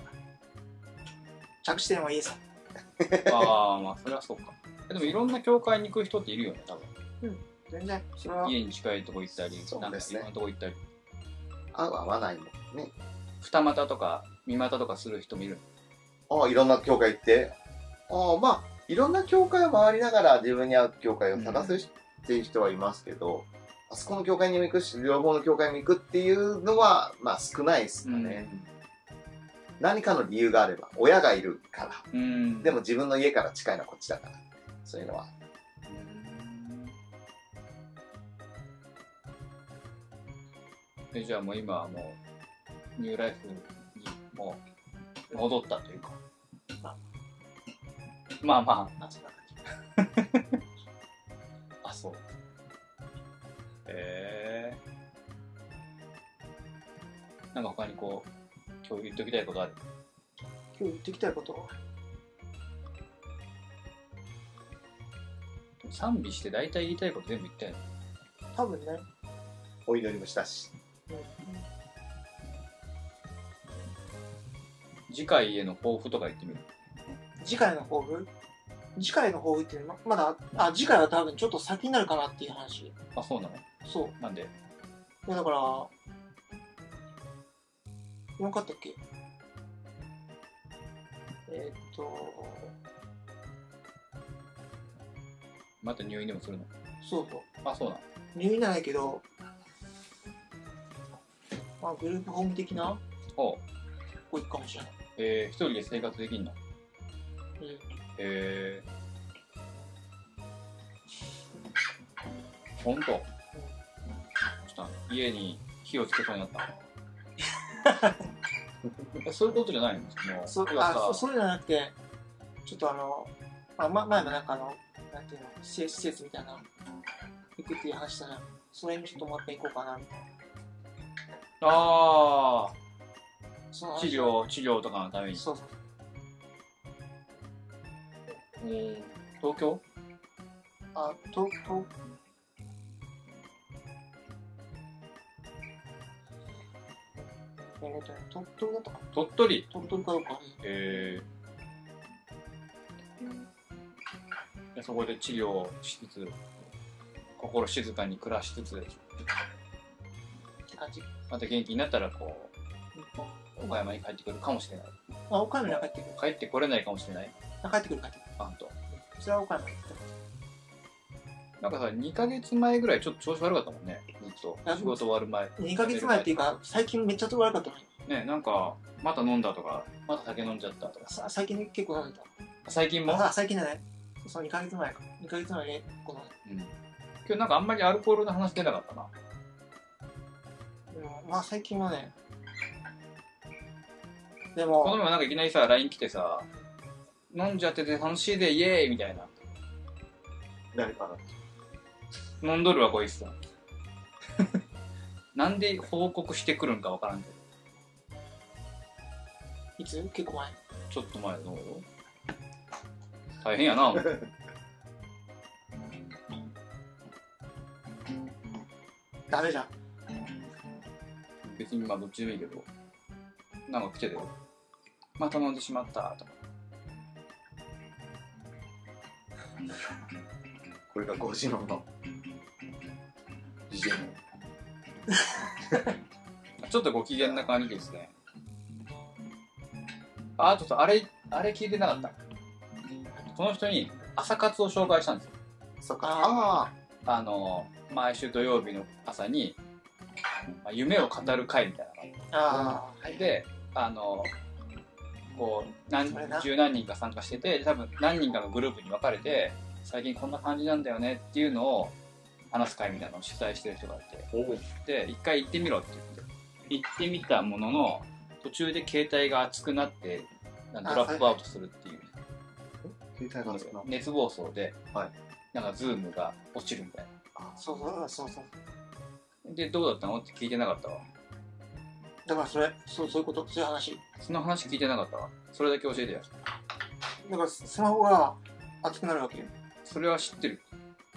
着地点はいいですよ。 それはそうか。でもいろんな教会に行く人っているよね多分。 全然それは家に近いとこ行ったり、なんかいろんなとこ行ったり。 合わないもんね。 二股とか三股とかする人もいる。 いろんな教会行って。いろんな教会を回りながら自分に合う教会を探すっていう人はいますけど、あそこの教会にも行くし両方の教会にも行くっていうのは少ないですかね。何かの理由があれば、親がいるから、でも自分の家から近いのはこっちだから、そういうのは。 じゃあもう今はもうニューライフにもう戻ったというか、まあそんな感じ。そう。なんか他にこう今日言っておきたいことある？ 今日言っておきたいこと賛美して大体言いたいこと全部言ったよね。 多分ね。 お祈りもしたし。 次回への抱負とか言ってみる。 次回の抱負？ 次回の抱負っていうのはまだ、次回は多分ちょっと先になるかなっていう話。 あ、そうなの？ そう。 なんで？ いやだから、分かったっけ？ また入院でもするの？ そうそう。 あ、そうなの？ 入院じゃないけど、まあ、グループホーム的なおう。 こ行くかもしれない。 一人で生活できんの？ほんと？ちょっと家に火をつけそうになった。そういうことじゃないんですか？もうそうじゃなくて、ちょっと前もなんかなんていうの、施設みたいな、行くっていう話したら、それにちょっともう一回行こうかな、みたいな。 ああ、 そう治療とかのために。 そうそう。 東京？ 鳥取だったかな。 鳥取かどうか。 でそこで治療しつつ、心静かに暮らしつつ、また元気になったら岡山に帰ってくるかもしれない。 岡山には帰ってくる。 帰ってこれないかもしれない。 帰ってくる。 あんと。 それは岡山に行った。 なんかさ、2ヶ月前ぐらいちょっと調子悪かったもんね、ずっと。仕事終わる前。 2ヶ月前っていうか、最近めっちゃ悪かったのに。 ね、なんか、また飲んだとか、また酒飲んじゃったとか。 最近結構飲んだ。 最近も？ 最近じゃない。そう、2ヶ月前か。2ヶ月前にこの。 今日なんかあんまりアルコールの話出なかったな。 まあ最近はね。でも。 この前なんかいきなりさ、LINE 来てさ、飲んじゃってて楽しいでイエーイみたいな。 誰かな？ 飲んどるわこいつさ。なんで報告してくるんかわからんけど。 いつ？結構前。 ちょっと前の。大変やな。 ダメじゃん。 別にまあどっちでもいいけど。なんか来てたよ。また飲んでしまったとか。 これが5時のBGM。 ちょっとご機嫌な感じですね。あとあれ聞いてなかった。この人に朝活を紹介したんですよ。 そうか。 毎週土曜日の朝に夢を語る会みたいなので、十何人か参加してて、多分何人かのグループに分かれて、最近こんな感じなんだよねっていうのを話す会みたいなのを主催してる人がいて、で一回行ってみろって言って行ってみたものの、途中で携帯が熱くなってドラップアウトするっていう、 携帯が熱くなる、 熱暴走で、 はい、 なんかズームが落ちるみたいな。 そうでどうだったのって聞いてなかったわ。 だからそういうこと、そういう話。 その話聞いてなかったわ。それだけ教えてよ。 だからスマホが熱くなるわけよ。 それは知ってる。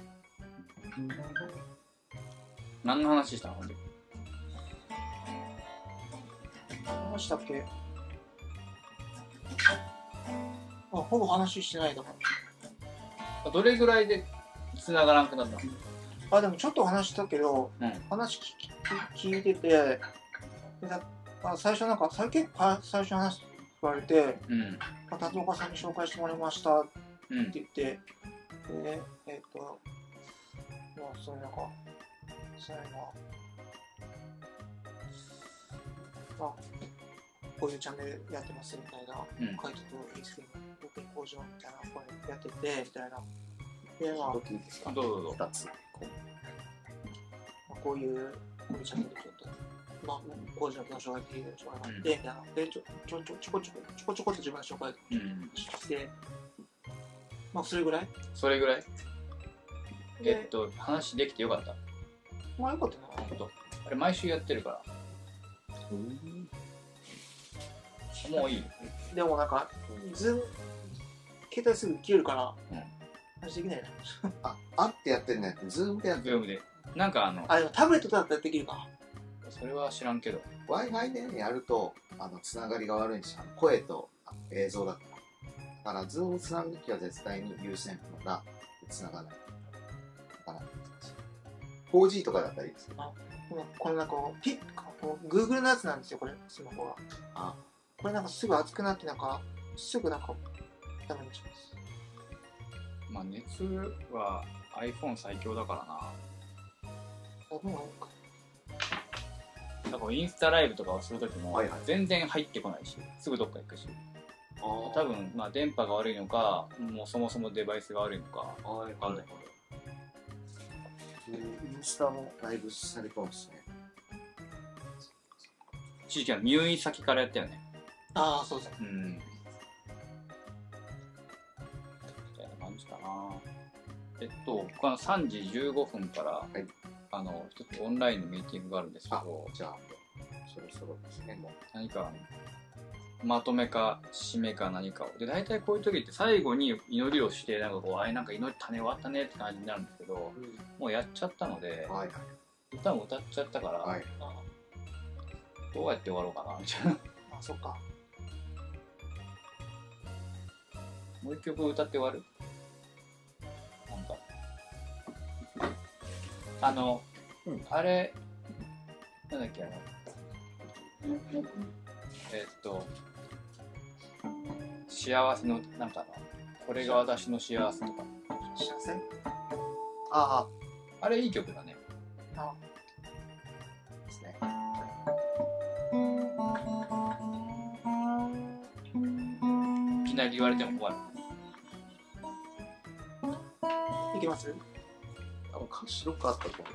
何の話したの？ 話したっけ？ほぼ話してないだから。 どれぐらいで繋がらなくなったの？ でもちょっと話したけど、話聞いてて、最初結構最初に話言われて、達岡さんに紹介してもらいましたって言って、そういうのか、こういうチャンネルやってますみたいな、書いてといいですけど、僕に工場みたいなこれやっててみたいな。で、 どうぞ。 2つ。 こういうチャンネルちょっと、工場の紹介できる人があって、みたいな。で、ちょこちょこっと自分の紹介して、それぐらい。 話できてよかった。 よかったな。 あれ毎週やってるから。もういい。 でもなんか、携帯すぐ切れるから、話できないな。 あってやってんね。ズームでやってる。 ズームで。なんかでもタブレットだったらできるか。 それは知らんけど。 Wi-Fi でやると、つながりが悪いんですよ。声と映像だかだからズームつなぐときは絶対に有線のなつながないかな。4G とかだったらいいですけど。 このなんかピッこう Google のやつなんですよ、これスマホは。 あ、 これなんかすぐ熱くなってなんかすぐなんかダメにします。 まあ熱は iPhone 最強だからな。 あ、もうなんかだからインスタライブとかをするときもはいはい全然入ってこないし、すぐどっか行くし。 あー多分まあ電波が悪いのか、もうそもそもデバイスが悪いのかはいわかんないけど。 インスタもライブされてますね。 一時期は入院先からやったよね。 ああ、そうですね。 うん。みたいな感じかな。僕は3時15分から、 はい一つオンラインのミーティングがあるんですけど、 じゃあ、そろそろですね、もう。 何かまとめか締めか何かを。で、大体こういう時って最後に祈りをして、なんかこう、なんか祈り種終わったねって感じになるんですけど、もうやっちゃったので、 はい歌も歌っちゃったから、 はい。 どうやって終わろうかな、みたいな。 あ、そっか。 もう一曲歌って終わる？なんか。あれ、なんだっけ、幸せの、なんかな、これが私の幸せとか。 幸せ？ ああれいい曲だね。 あですね。 いきなり言われても困る。 いけます？ 歌詞どっかあったと思う。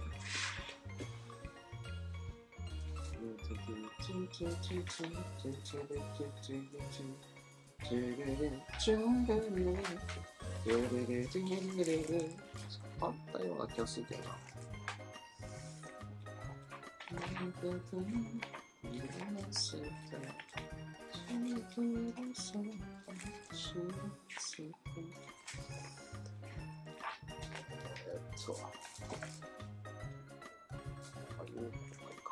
あったような気がするけどな。そう。あ、ようか。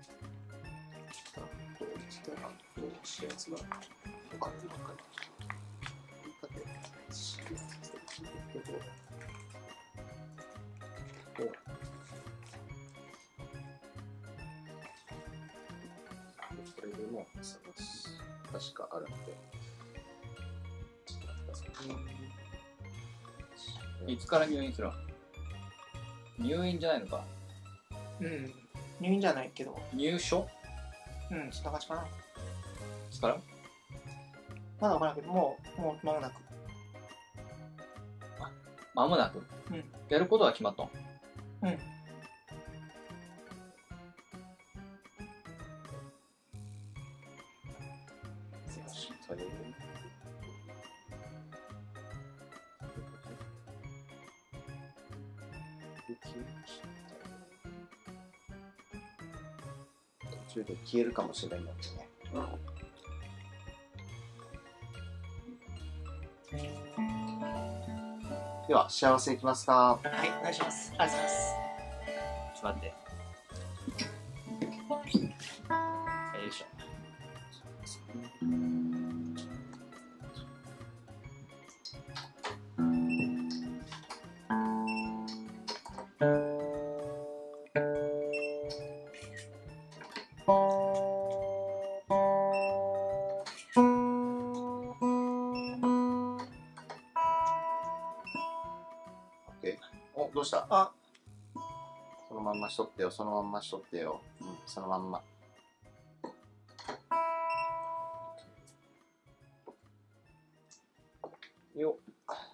どうしたら、どうしやつが、わかってるかな。言い方で、しやつって言うけど、こう。これでも探す。確かあるんで。ちょっと待ってください。 いつから入院するの？入院じゃないのか。 うん。入院じゃないけど。 入所？ うん、そんな感じかな。 いつから？ まだわからんけど、もう間もなく。 間もなく。 うん。 やることは決まったの？ うん。 途中で消えるかもしれないのでね。では、幸せいきますか。 はい、お願いします。ありがとうございます。 ちょっと待って。よいしょ。 お、どうした？ あ、 そのまんましとってよ、そのまんましとってよ。うん、そのまんま。よっ。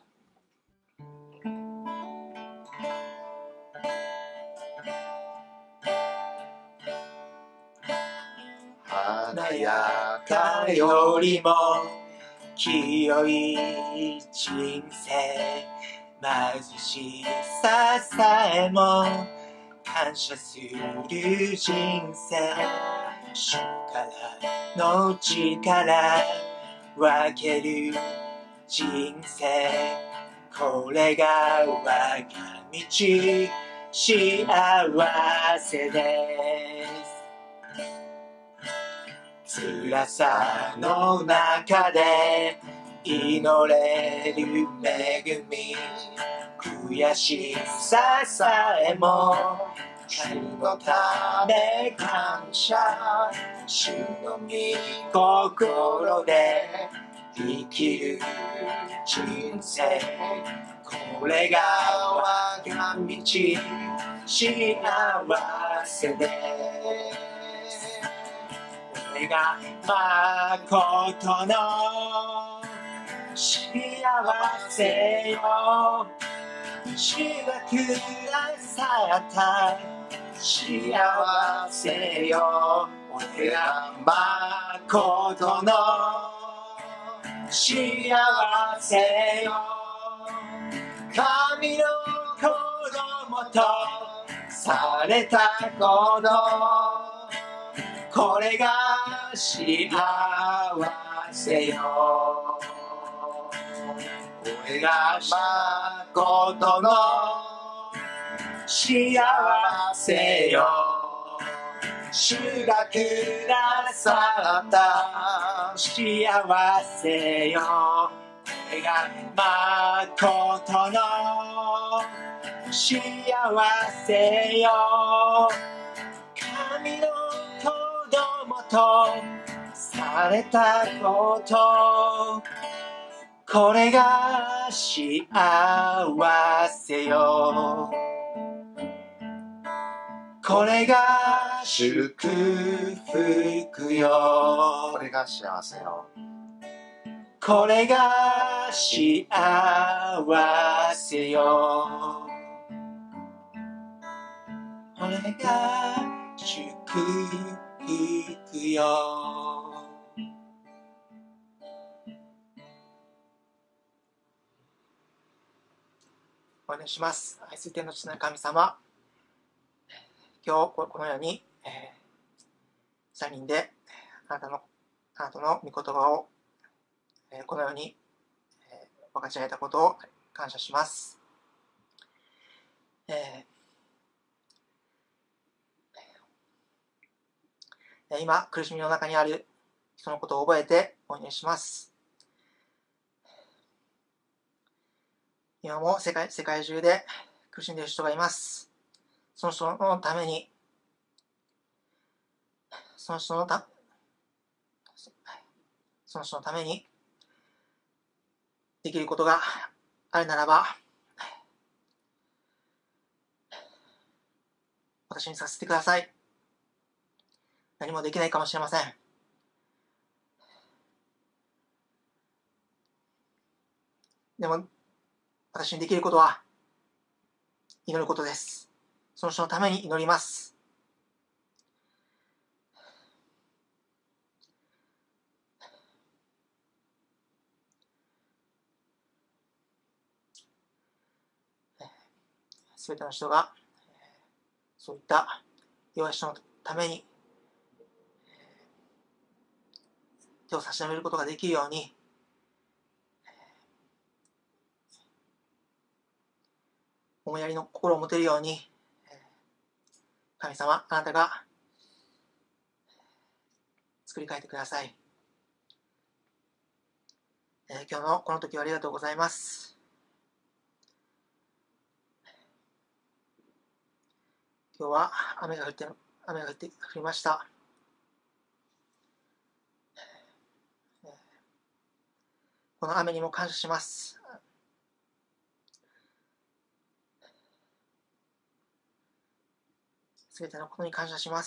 華やかよりも清い人生、貧しささえも感謝する人生、主からの力分ける人生、これが我が道、幸せです。辛さの中で祈れる恵み、悔しささえも主のため感謝、主の御心で生きる人生、これが我が道、幸せです。これが誠の幸せよ、主がくださった幸せよ、これが誠の幸せよ、神の子供とされたこと、これが幸せよ、これが誠の幸せよ、主がくださった幸せよ、これが誠の幸せよ、神の子供とされたこと、これが幸せよ、これが祝福よ、 これが幸せよ。 これが幸せよ、これが祝福よ。お願いします。愛する天の父なる神様、今日このように、3人であなたの御言葉を、このように、分かち合えたことを感謝します。今苦しみの中にある人のことを覚えてお祈りします。今も世界中で苦しんでいる人がいます。その人のために、その人のためにできることがあるならば、私にさせてください。何もできないかもしれません。でも、私にできることは祈ることです。その人のために祈ります。すべての人がそういった弱い人のために手を差し伸べることができるように、思いやりの心を持てるように、神様、あなたが作り変えてください。今日のこの時はありがとうございます。今日は雨が降りました。この雨にも感謝します。すべてのことに感謝します。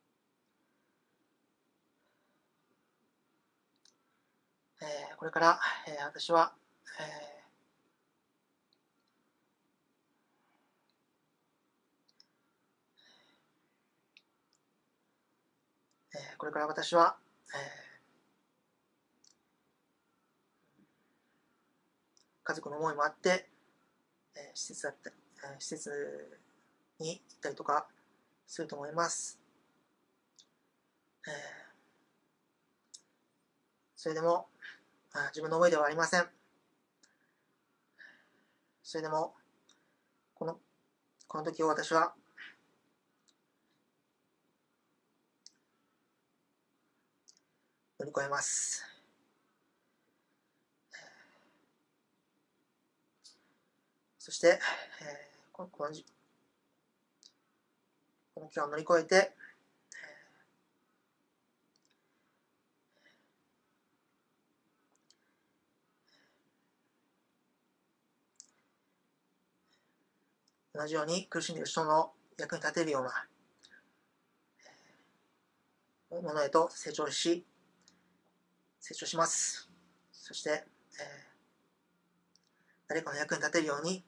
これから、私は、これから私は、家族の思いもあって、施設に行ったりとかすると思います。それでも自分の思いではありません。それでもこの時を私は乗り越えます。 そして、この期間を乗り越えて、同じように苦しんでいる人の役に立てるようなものへと成長します。そして、誰かの役に立てるように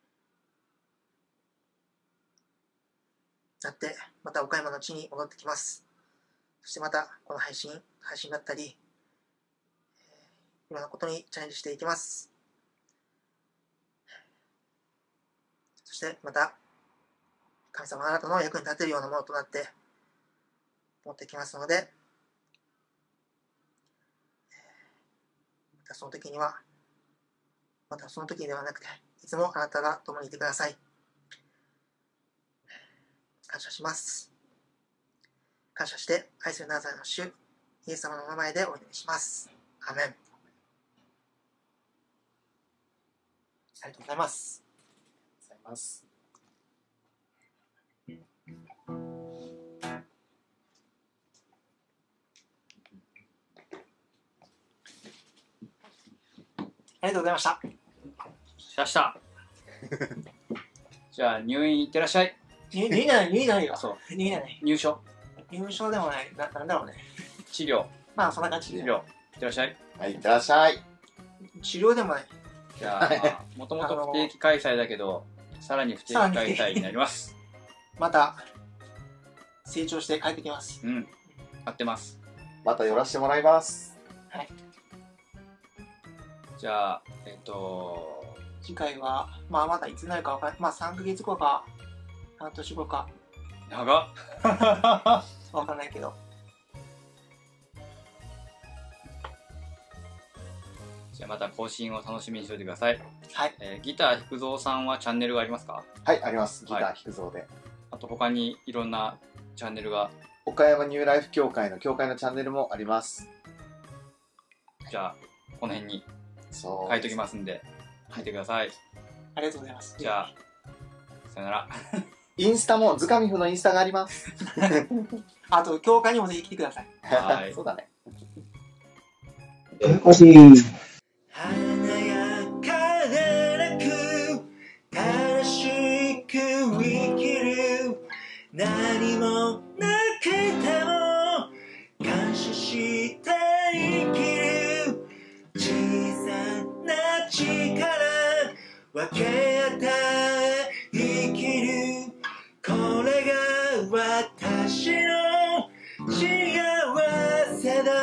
なって、また岡山の地に戻ってきます。そしてまたこの配信だったり、いろんなことにチャレンジしていきます。そしてまた神様あなたの役に立てるようなものとなって持ってきますので、またその時ではなくて、いつもあなたが共にいてください。感謝します。感謝して愛するナザレの主イエス様の名前でお祈りします。アメン。ありがとうございます。ありがとうございました。 じゃあ入院いってらっしゃい。 入院ないよ。 そう。 入院ない。 入所でもない。なんだろうね。 治療。 まあそんな感じで。 治療いってらっしゃい。 はい、いってらっしゃい。 治療でもない。 じゃあもともと不定期開催だけど、さらに不定期開催になります。 また成長して帰ってきます。 うん。待ってます。 また寄らせてもらいます。 はい。 じゃあ次回はまだいつになるか分からない。3ヶ月後か半年後か長っ分かんないけど。 じゃあまた更新を楽しみにしておいてください。 はい。 ギター弾くぞうさんはチャンネルがありますか？ はい、あります。ギター弾くぞうで。 あと他にいろんなチャンネルが。 岡山ニューライフ協会のチャンネルもあります。 じゃあこの辺に書書いときますんで見てください。 ありがとうございます。 じゃあさよなら。 インスタもズカミフのインスタがあります。 あと教会にもぜひ来てください。 はい。 そうだね。 欲しい。 華やかでなく正しく生きる、何もなくても感謝して生きる、小さな力分け合って生きる、これが私の幸せだ。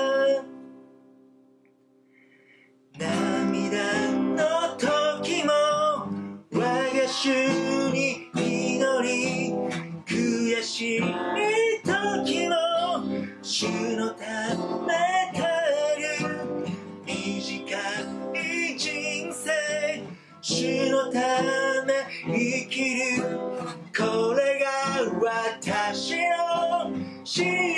涙の時も我が主に祈り、悔しい時も主のため耐える、短い人生主のため生きる、これが私の幸